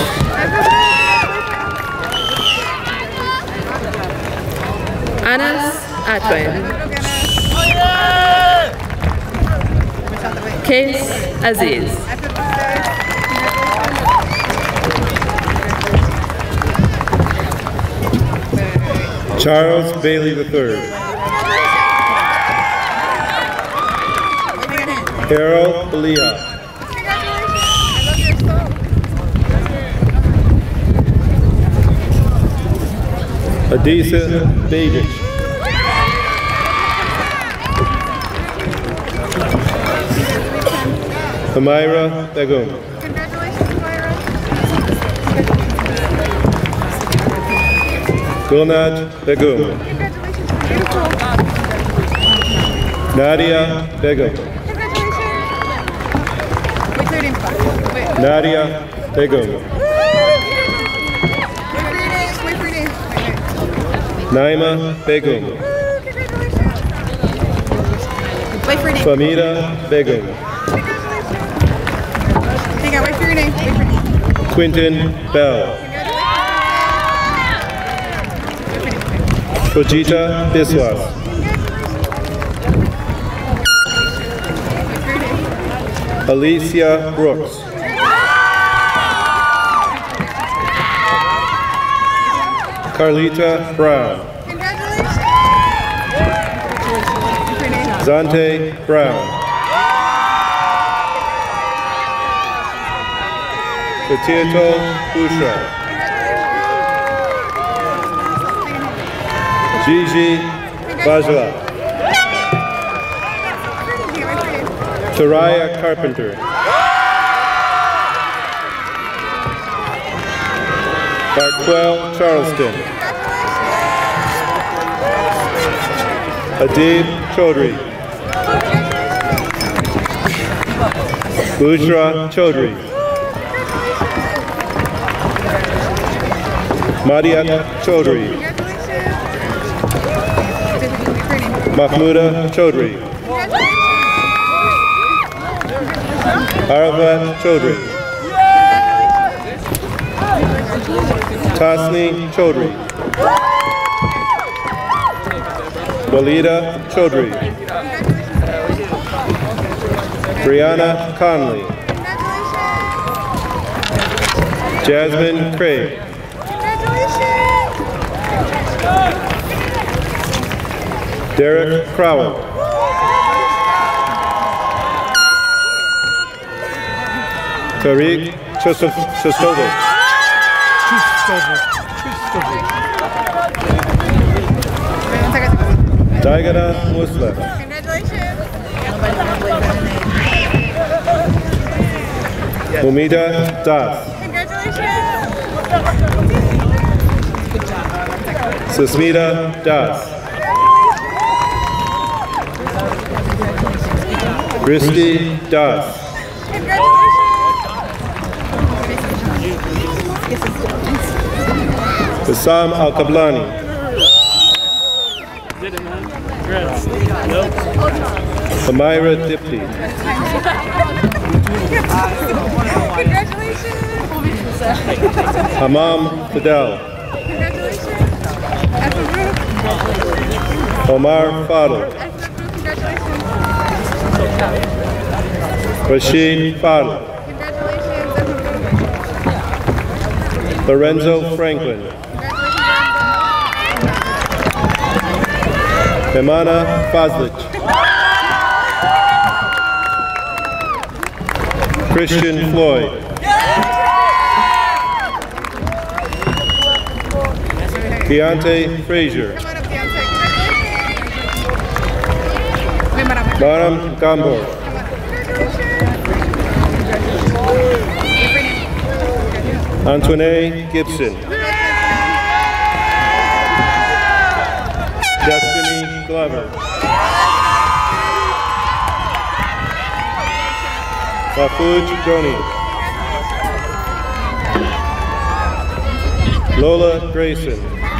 Anas Atwain. Case Aziz. Charles Bailey the third. Harold Baliha. Adisa Begic. Amira Begum. Gulnad Begum. Nadia Begum. Nadia Begum. Naima Begum. Famida Begum. Hang on, wait for your name. Wait for your name. Quinton Bell. Fujita Biswas. Alicia Brooks. Carlita Brown. Zante Brown. Satieto Bushra. Gigi Bajla. Taraya Carpenter. Barquel Charleston. Adib Chaudhry. Bushra Chaudhry. Madiat Chaudhry. Mahmuda Chaudhry. Aravat Chaudhry. Tasni Chaudhry. Walida Chaudhry. Brianna Conley. Jasmine Craig. Derek Crowell. Tariq Chostovich. Daigana Muslim. Mumida Das. Susmita Das. Christy Das. Bassam Al-Kablani. Amira Dipti. Hamam Fidel. Omar Fadl. Rashid Fadl. Lorenzo Franklin. Emana Fazlich. Christian Floyd. Deontay Frazier. Maram Gambor. Antoine Gibson. Destiny Glover. Mafuj Doni. Lola Grayson.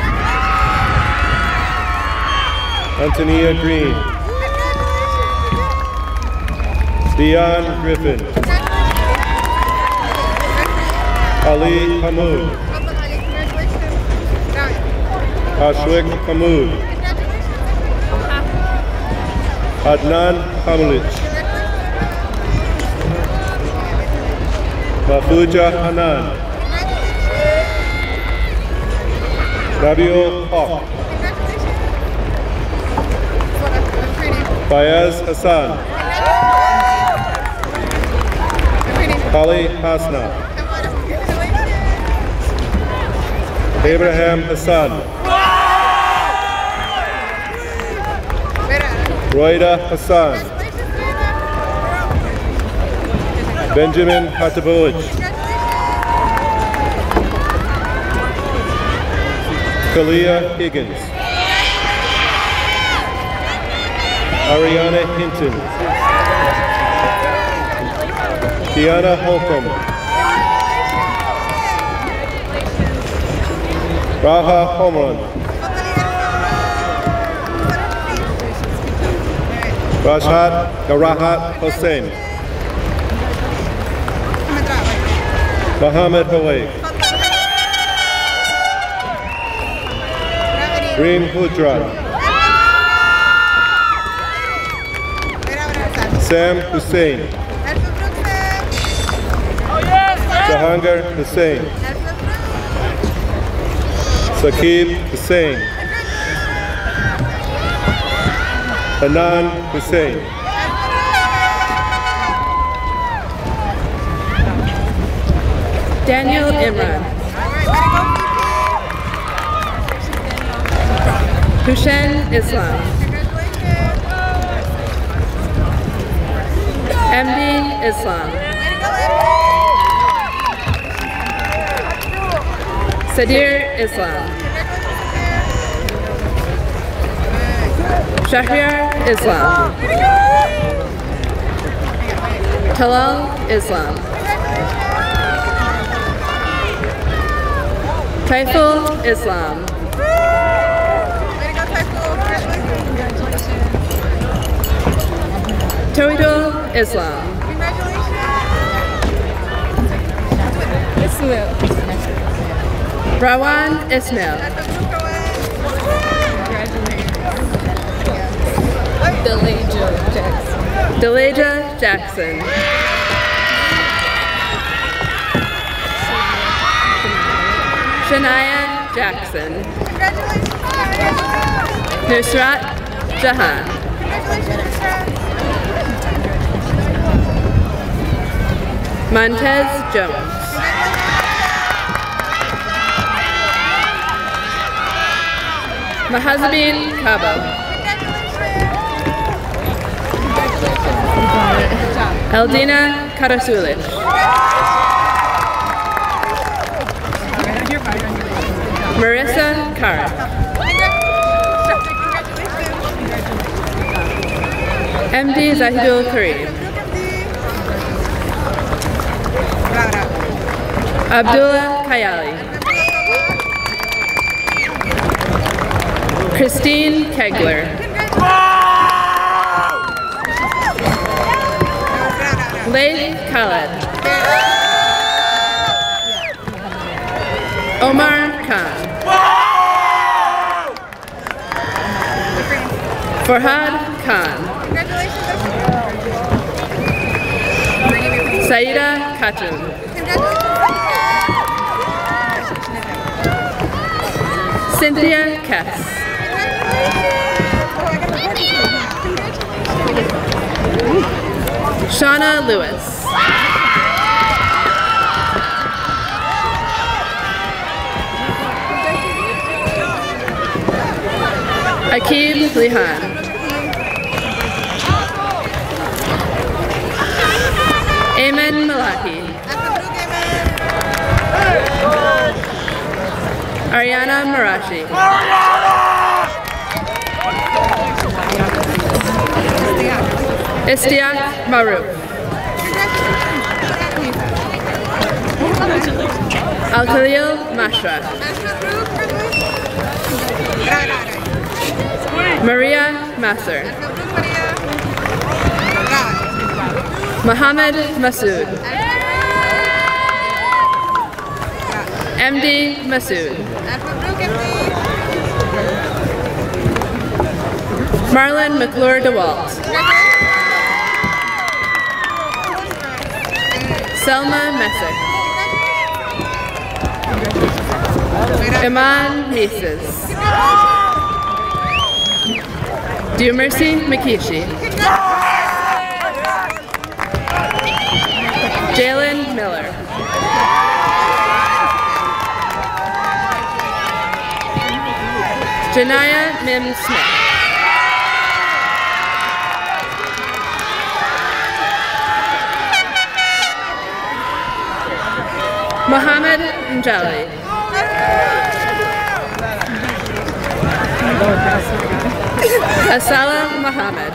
Antonia Green. Dion Griffin. Ali Hamoud. Ashwik Hamoud. Adnan Hamulich. Mafuja Hanan. Rabiul Haq. Fayaz Hassan. Ali Hasna. Abraham Hassan. Roida Hassan. Benjamin Hatabulich. Kalia Higgins. Ariana Hinton. Kiana Holcomb. Raha Homran. Rashad Garahat Hossein. Mohammed Haway. Reem Hudra. Sam Hussein. Jahangir Hussein. Saqib Hussein. Hanan Hussein. Daniel Imran. Hussein Islam. M D Islam. Sadir Islam. Shahriar Islam. Talal Islam. Taiful Islam. Toidul Islam. Ismail. Rawan Ismail. Delaja Jackson. Delaja Jackson. Shania Jackson. Nusrat Jahan. Montez Jones. Mahazabin Kabo. Eldina Karasulich. Marissa Kara. M D Zahidul Kareem. Abdullah Kayali. Christine Kegler. Leigh Khaled. Omar Khan. Farhad Khan. Saida Khatun. Cynthia Kess. Shauna Lewis. Akib Lihan. Ayman Malahi. Ariana Marashi. Istiak Maruf. Al-Khalil Mashra. Maria Masser. Mohammed Masood. M D Masood. Marlon McClure DeWalt. Selma Messick. Iman Mises. Mercy Mikichi. Jalen Miller. Janaya Mim Smith. Mohammed Njali. Asala Mohammed.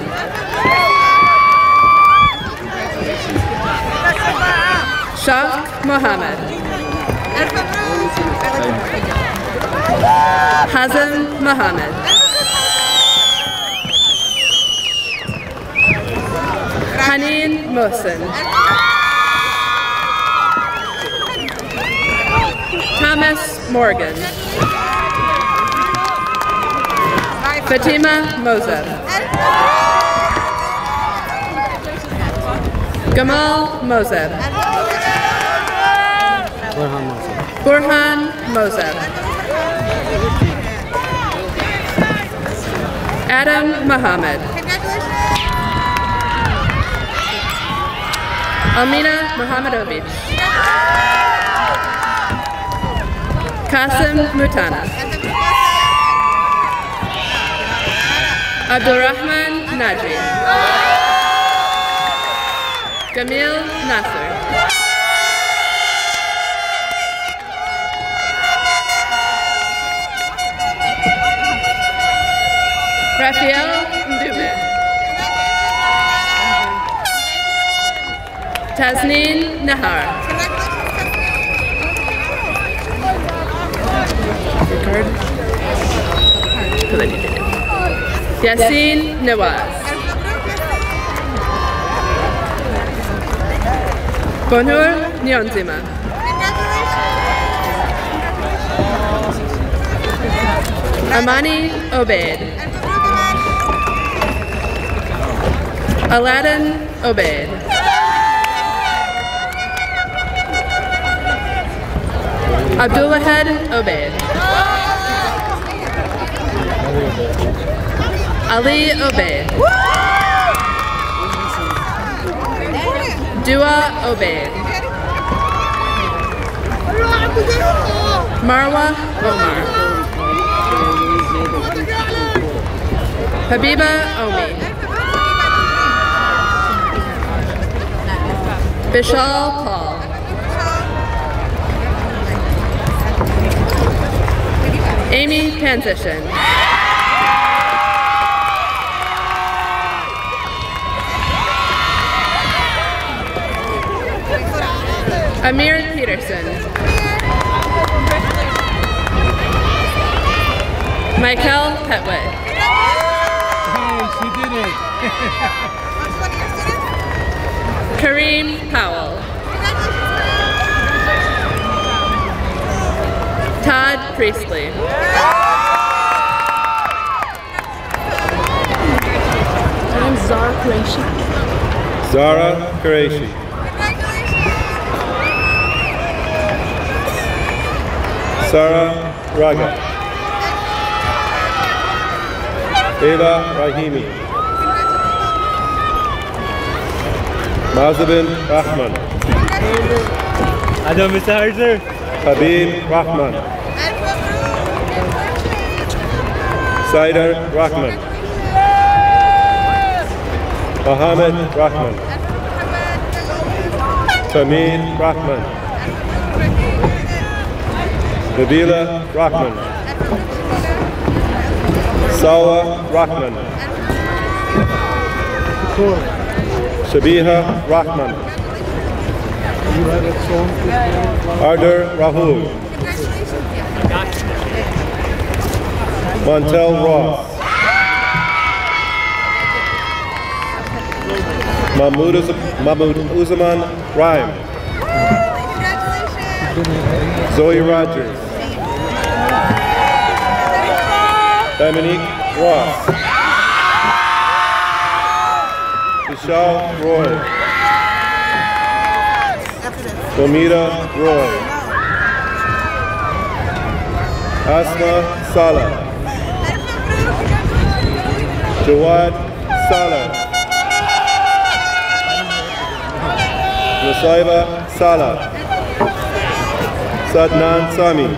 Shaq Mohammed. Hazem Mohammed. Haneen Mohsen. Thomas Morgan. Fatima Mozeb. Gamal Mozeb. Burhan Mozeb. Adam Muhammad. Almina Muhammadovich. Qasim Mutana. Abdulrahman Naji. Jamil Nasser. Rafael Ndume. Tasneen Nahar. Record. Because I need it. Yassine Nawaz. Bonheur Nyonzima. Amani Obeid. Aladdin Obeid. Abdulwahid Obeid. Ali Obeid. Dua Obeid. Marwa Omar. Habiba Omi. Vishal Paul. Amy Transition. Amir Peterson. Michael Petway. Hey, she did it. Kareem Powell. Todd Priestley. I'm Zara Qureshi. Zara Qureshi. Sarah Raga. Eva Rahimi. Mazabin Rahman. Adam Mister Harzer. Habib Rahman. Saidar Rahman. Mohammed Rahman. Tamir Rahman. Nabila Rahman. Sawa Rahman. Shabiha Rahman. Ardar Rahul. Montel Ross. Mahmoud, Uz Mahmoud Uzman Rhyme. Zoe Rogers. Dominique Ross. Vishal Roy. Omida Roy. Asma Salah. Jawad Salah. Nusaiba Salah. Sadnan Sami.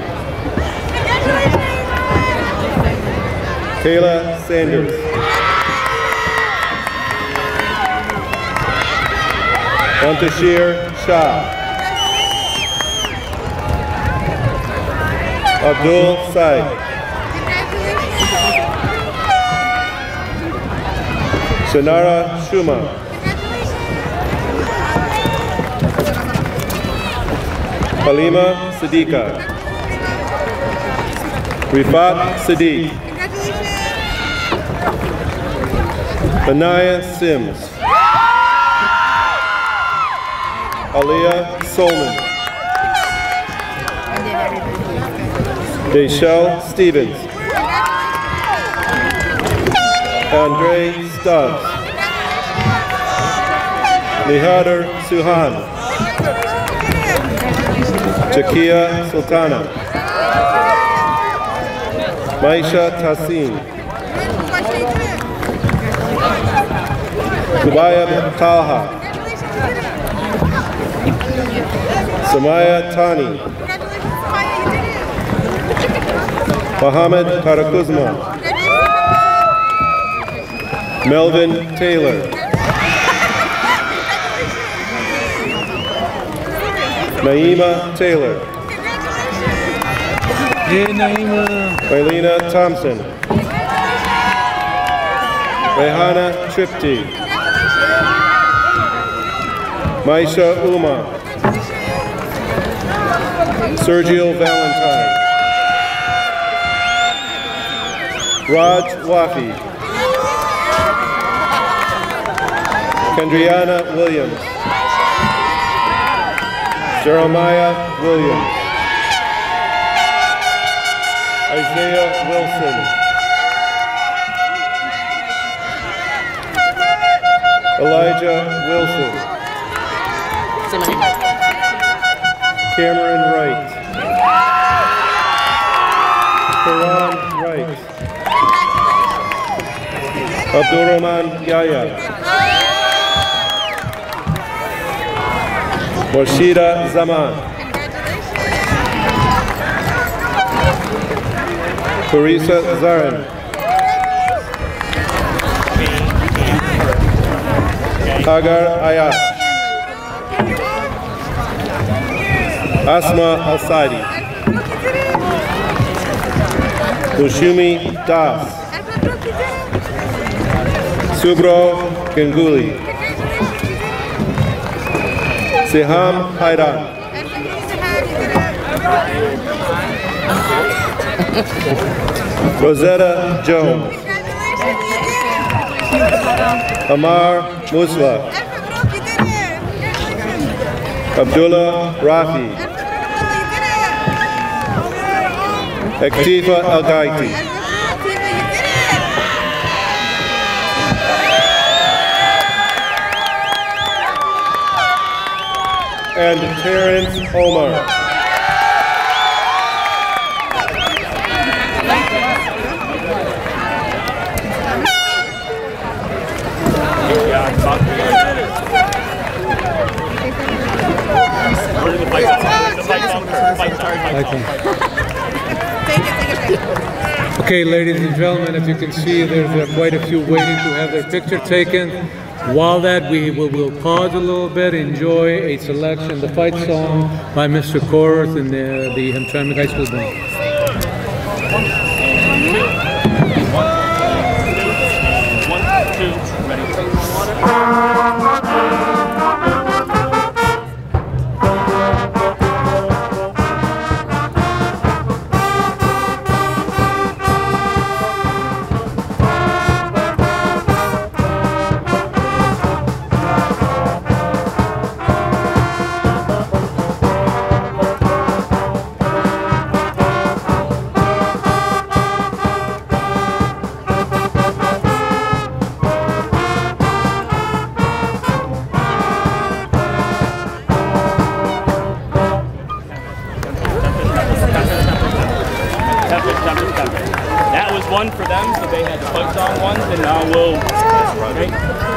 Kayla Sanders. Montashir Shah. Abdul Said. Shanara Shuma. Halima Siddiqa. Rifat Siddiq. Anaya Sims. Aliyah Solman. Deshelle Stevens. Andre Stubbs. Nihadar Suhan. Jakia Sultana. Maisha Tassim. Kubayab Talha. Samaya Tani. Mohammed Karakuzma. Melvin Taylor. Naima Taylor. Yeah, Naima. Mylena Thompson. Rehana Tripti. Maisha Uma. Sergio Valentine. Raj Wafi. Kendriana Williams. Jeremiah Williams. Isaiah Wilson. Elijah Wilson. Cameron Wright. Karan Wright. Abdurrahman Yahya. Morshida Zaman. Teresa Zarin. Hagar Ayat. Asma Al-Sadi. Ushumi Das. Subro Ganguly. Siham Haidan. Rosetta Jones. Amar Musla. Abdullah Rafi. Ektifa Al-Gaiti. And Terrence Omar. Okay. Okay, ladies and gentlemen, as you can see, there's uh, quite a few waiting to have their picture taken. While that, we will we'll pause a little bit, enjoy a selection, the fight song by Mister Korath in the, the Hamtramck High School band. One, two, ready. That was one for them, so they had the fight song ones, and now we'll. Okay.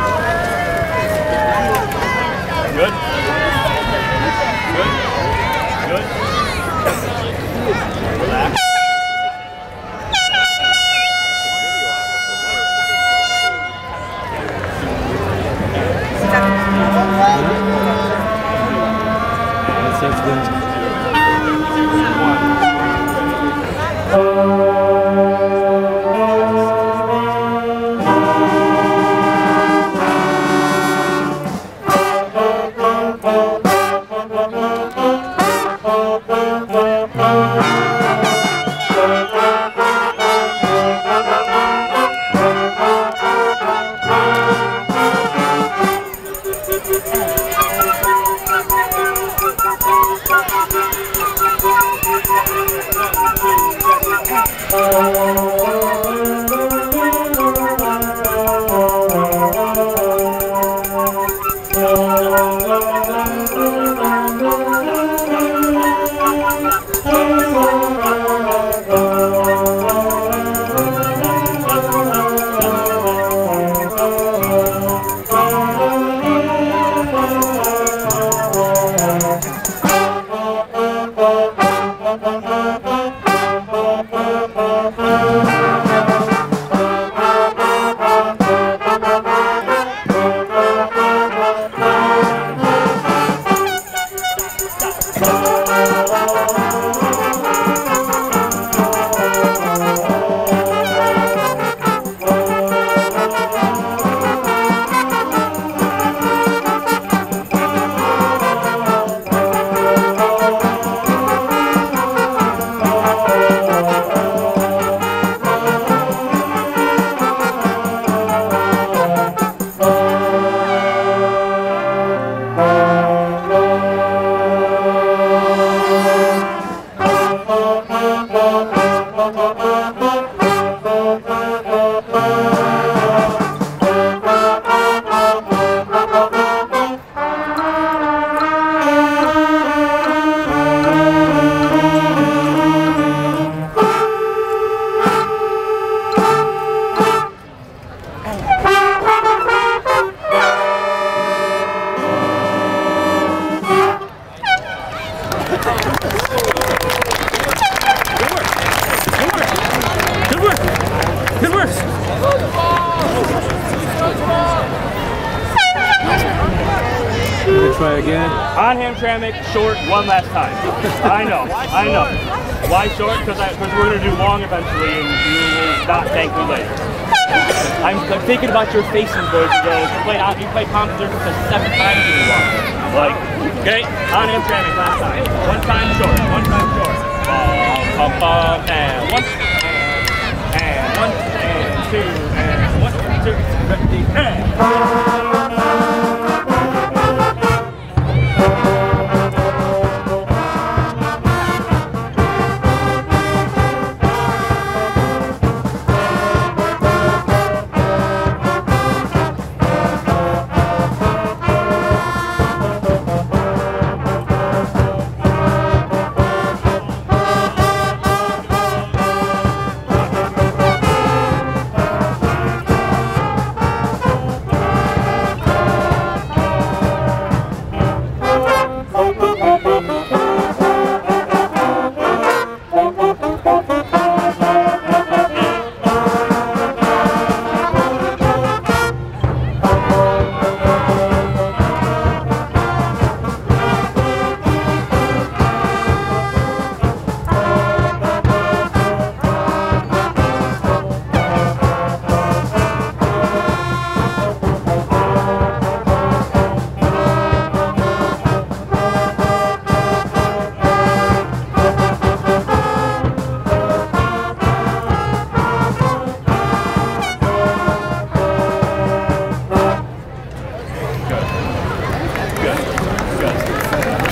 Good. Good. Good. Relax. That's good. Try again. On Hamtramck, short, one last time. I know, I know. Why short? Because we're going to do long eventually, and you will not thank me later. I'm, I'm thinking about your faces, boys and girls. You played, you played Palm Circus seven times in a while. Like, okay, on Hamtramck last time. One time short, one time short. Bum, bum, bum, and one, and, and one, and two, and one, two, three, and.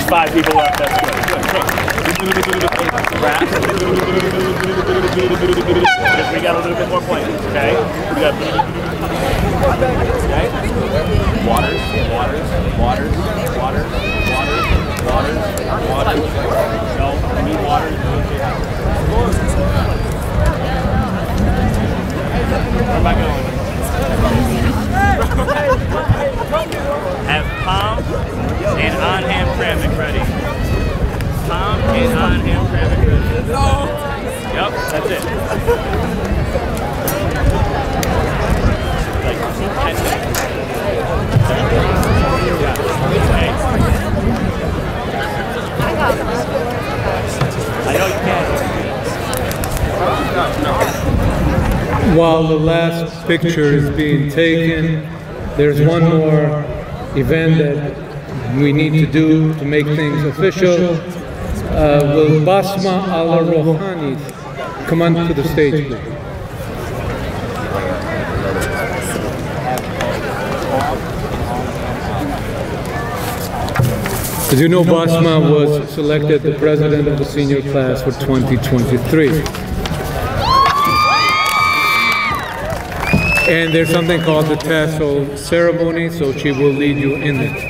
five people left. That's good. Good. Wrap. We got a little bit more points. Okay. We got. Okay. Waters. Waters. Waters. Waters. Waters. Waters. Waters. No, I need waters. Where am I going? Have palm and on-hand ceramic ready. Palm and on-hand ceramic ready. Yep, that's it. Like ten minutes. I know you can. While the last picture is being taken, there's one more event that we need to do to make things official. Uh, will Basma al-Rohani come onto the stage, please? As you know, Basma was selected the president of the senior class for twenty twenty-three. And there's something called the tassel ceremony, so she will lead you in it.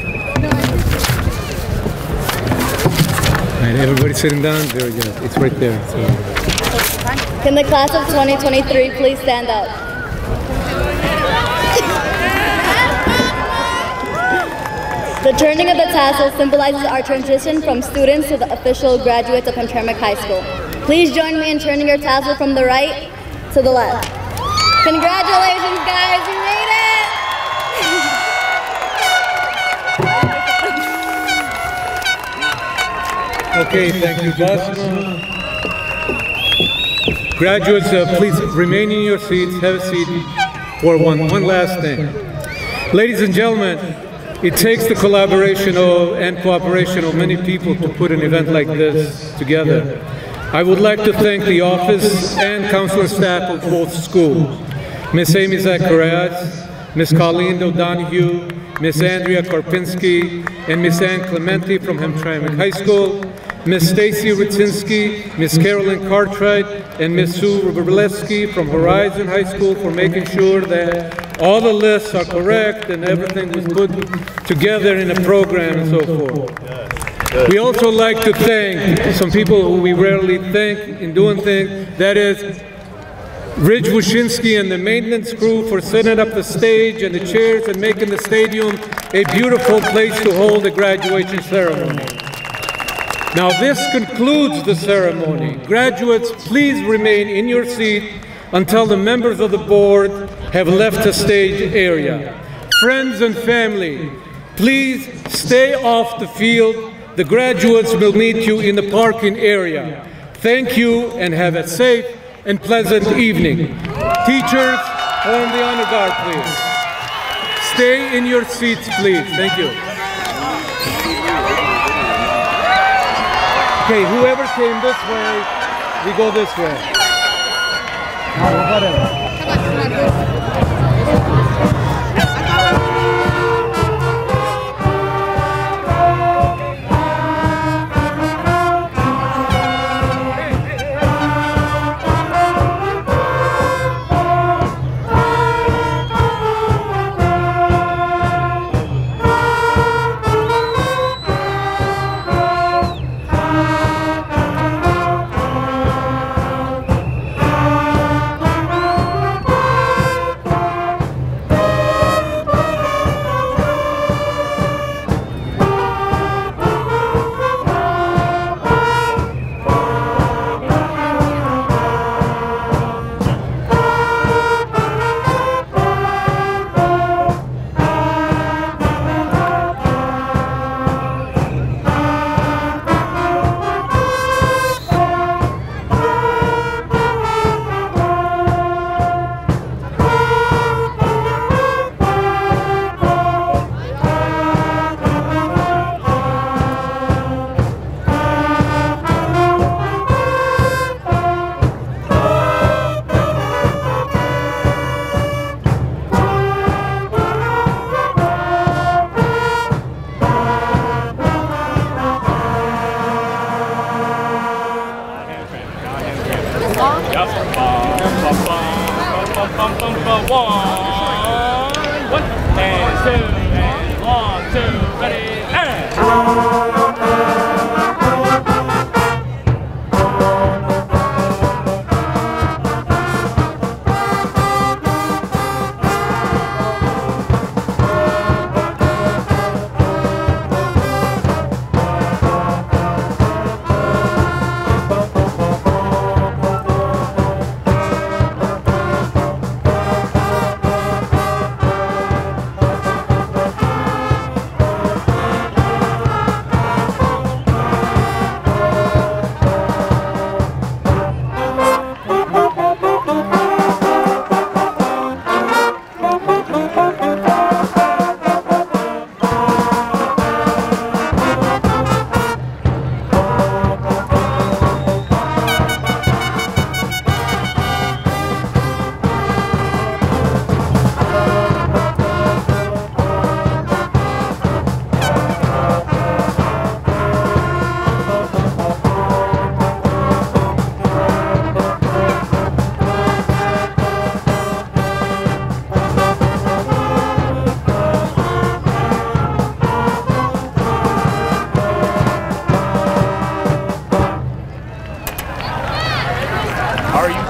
Right, everybody sitting down? Very good. It's right there. So. Can the class of twenty twenty-three please stand up? The turning of the tassel symbolizes our transition from students to the official graduates of Hamtramck High School. Please join me in turning your tassel from the right to the left. Congratulations, guys, you made it! Okay, thank you, Basma. Graduates, uh, please remain in your seats, have a seat for one, one last thing. Ladies and gentlemen, it takes the collaboration of, and cooperation of many people to put an event like this together. I would like to thank the office and counselor staff of both schools. Miz Amy Zacharias, Miz Colleen O'Donoghue, Miz Andrea Karpinski, and Miz Ann Clementi from Hamtramck High School, Miz Stacy Rutzinski, Miz Carolyn Cartwright, and Miz Sue Ruberleski from Horizon High School for making sure that all the lists are correct and everything was put together in a program and so forth. We also like to thank some people who we rarely thank in doing things, that is Rich Wushinsky and the maintenance crew for setting up the stage and the chairs and making the stadium a beautiful place to hold the graduation ceremony. Now this concludes the ceremony. Graduates, please remain in your seat until the members of the board have left the stage area. Friends and family, please stay off the field. The graduates will meet you in the parking area. Thank you and have a safe and pleasant evening. Teachers, form the honor guard, please. Stay in your seats, please. Thank you. Okay, whoever came this way, we go this way. Whatever.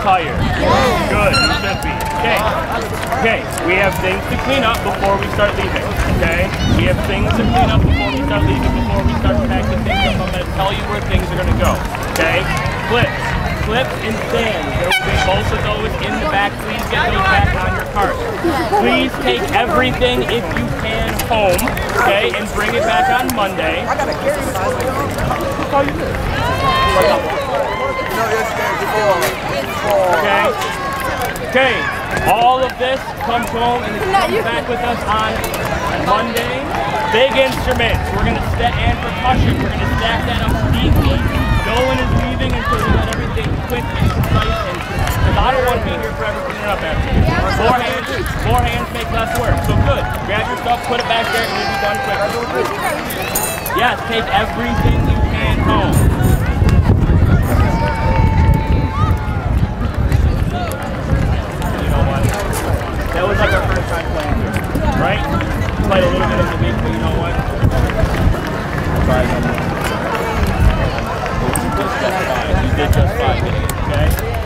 tired? Good, you should be. Okay. Okay, we have things to clean up before we start leaving. Okay? We have things to clean up before we start leaving, before we start packing things up. I'm going to tell you where things are going to go. Okay? Clips. Clips and stands. There will be both of those in the back. Please get those back on your cart. Please take everything if you can home, okay, and bring it back on Monday. Okay. Okay. All of this comes home and comes back with us on Monday. Big instruments. We're gonna stack and percussion. We're gonna stack that up neatly. No one is leaving until we get everything quick and concise, and because I don't want to be here forever cleaning up after you. More hands, more hands make less work. So good. Grab your stuff, put it back there, and we'll be done quickly. Yes, take everything you can home. You know what? That was like our first time playing here, right? Played a little bit in the week, but you know what? Try again. You did just fine, okay?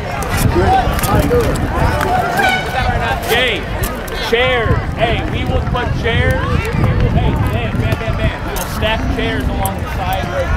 Okay, chairs. Hey, we will put chairs. We will, hey, hey, bam, bam, bam. We will stack chairs along the side right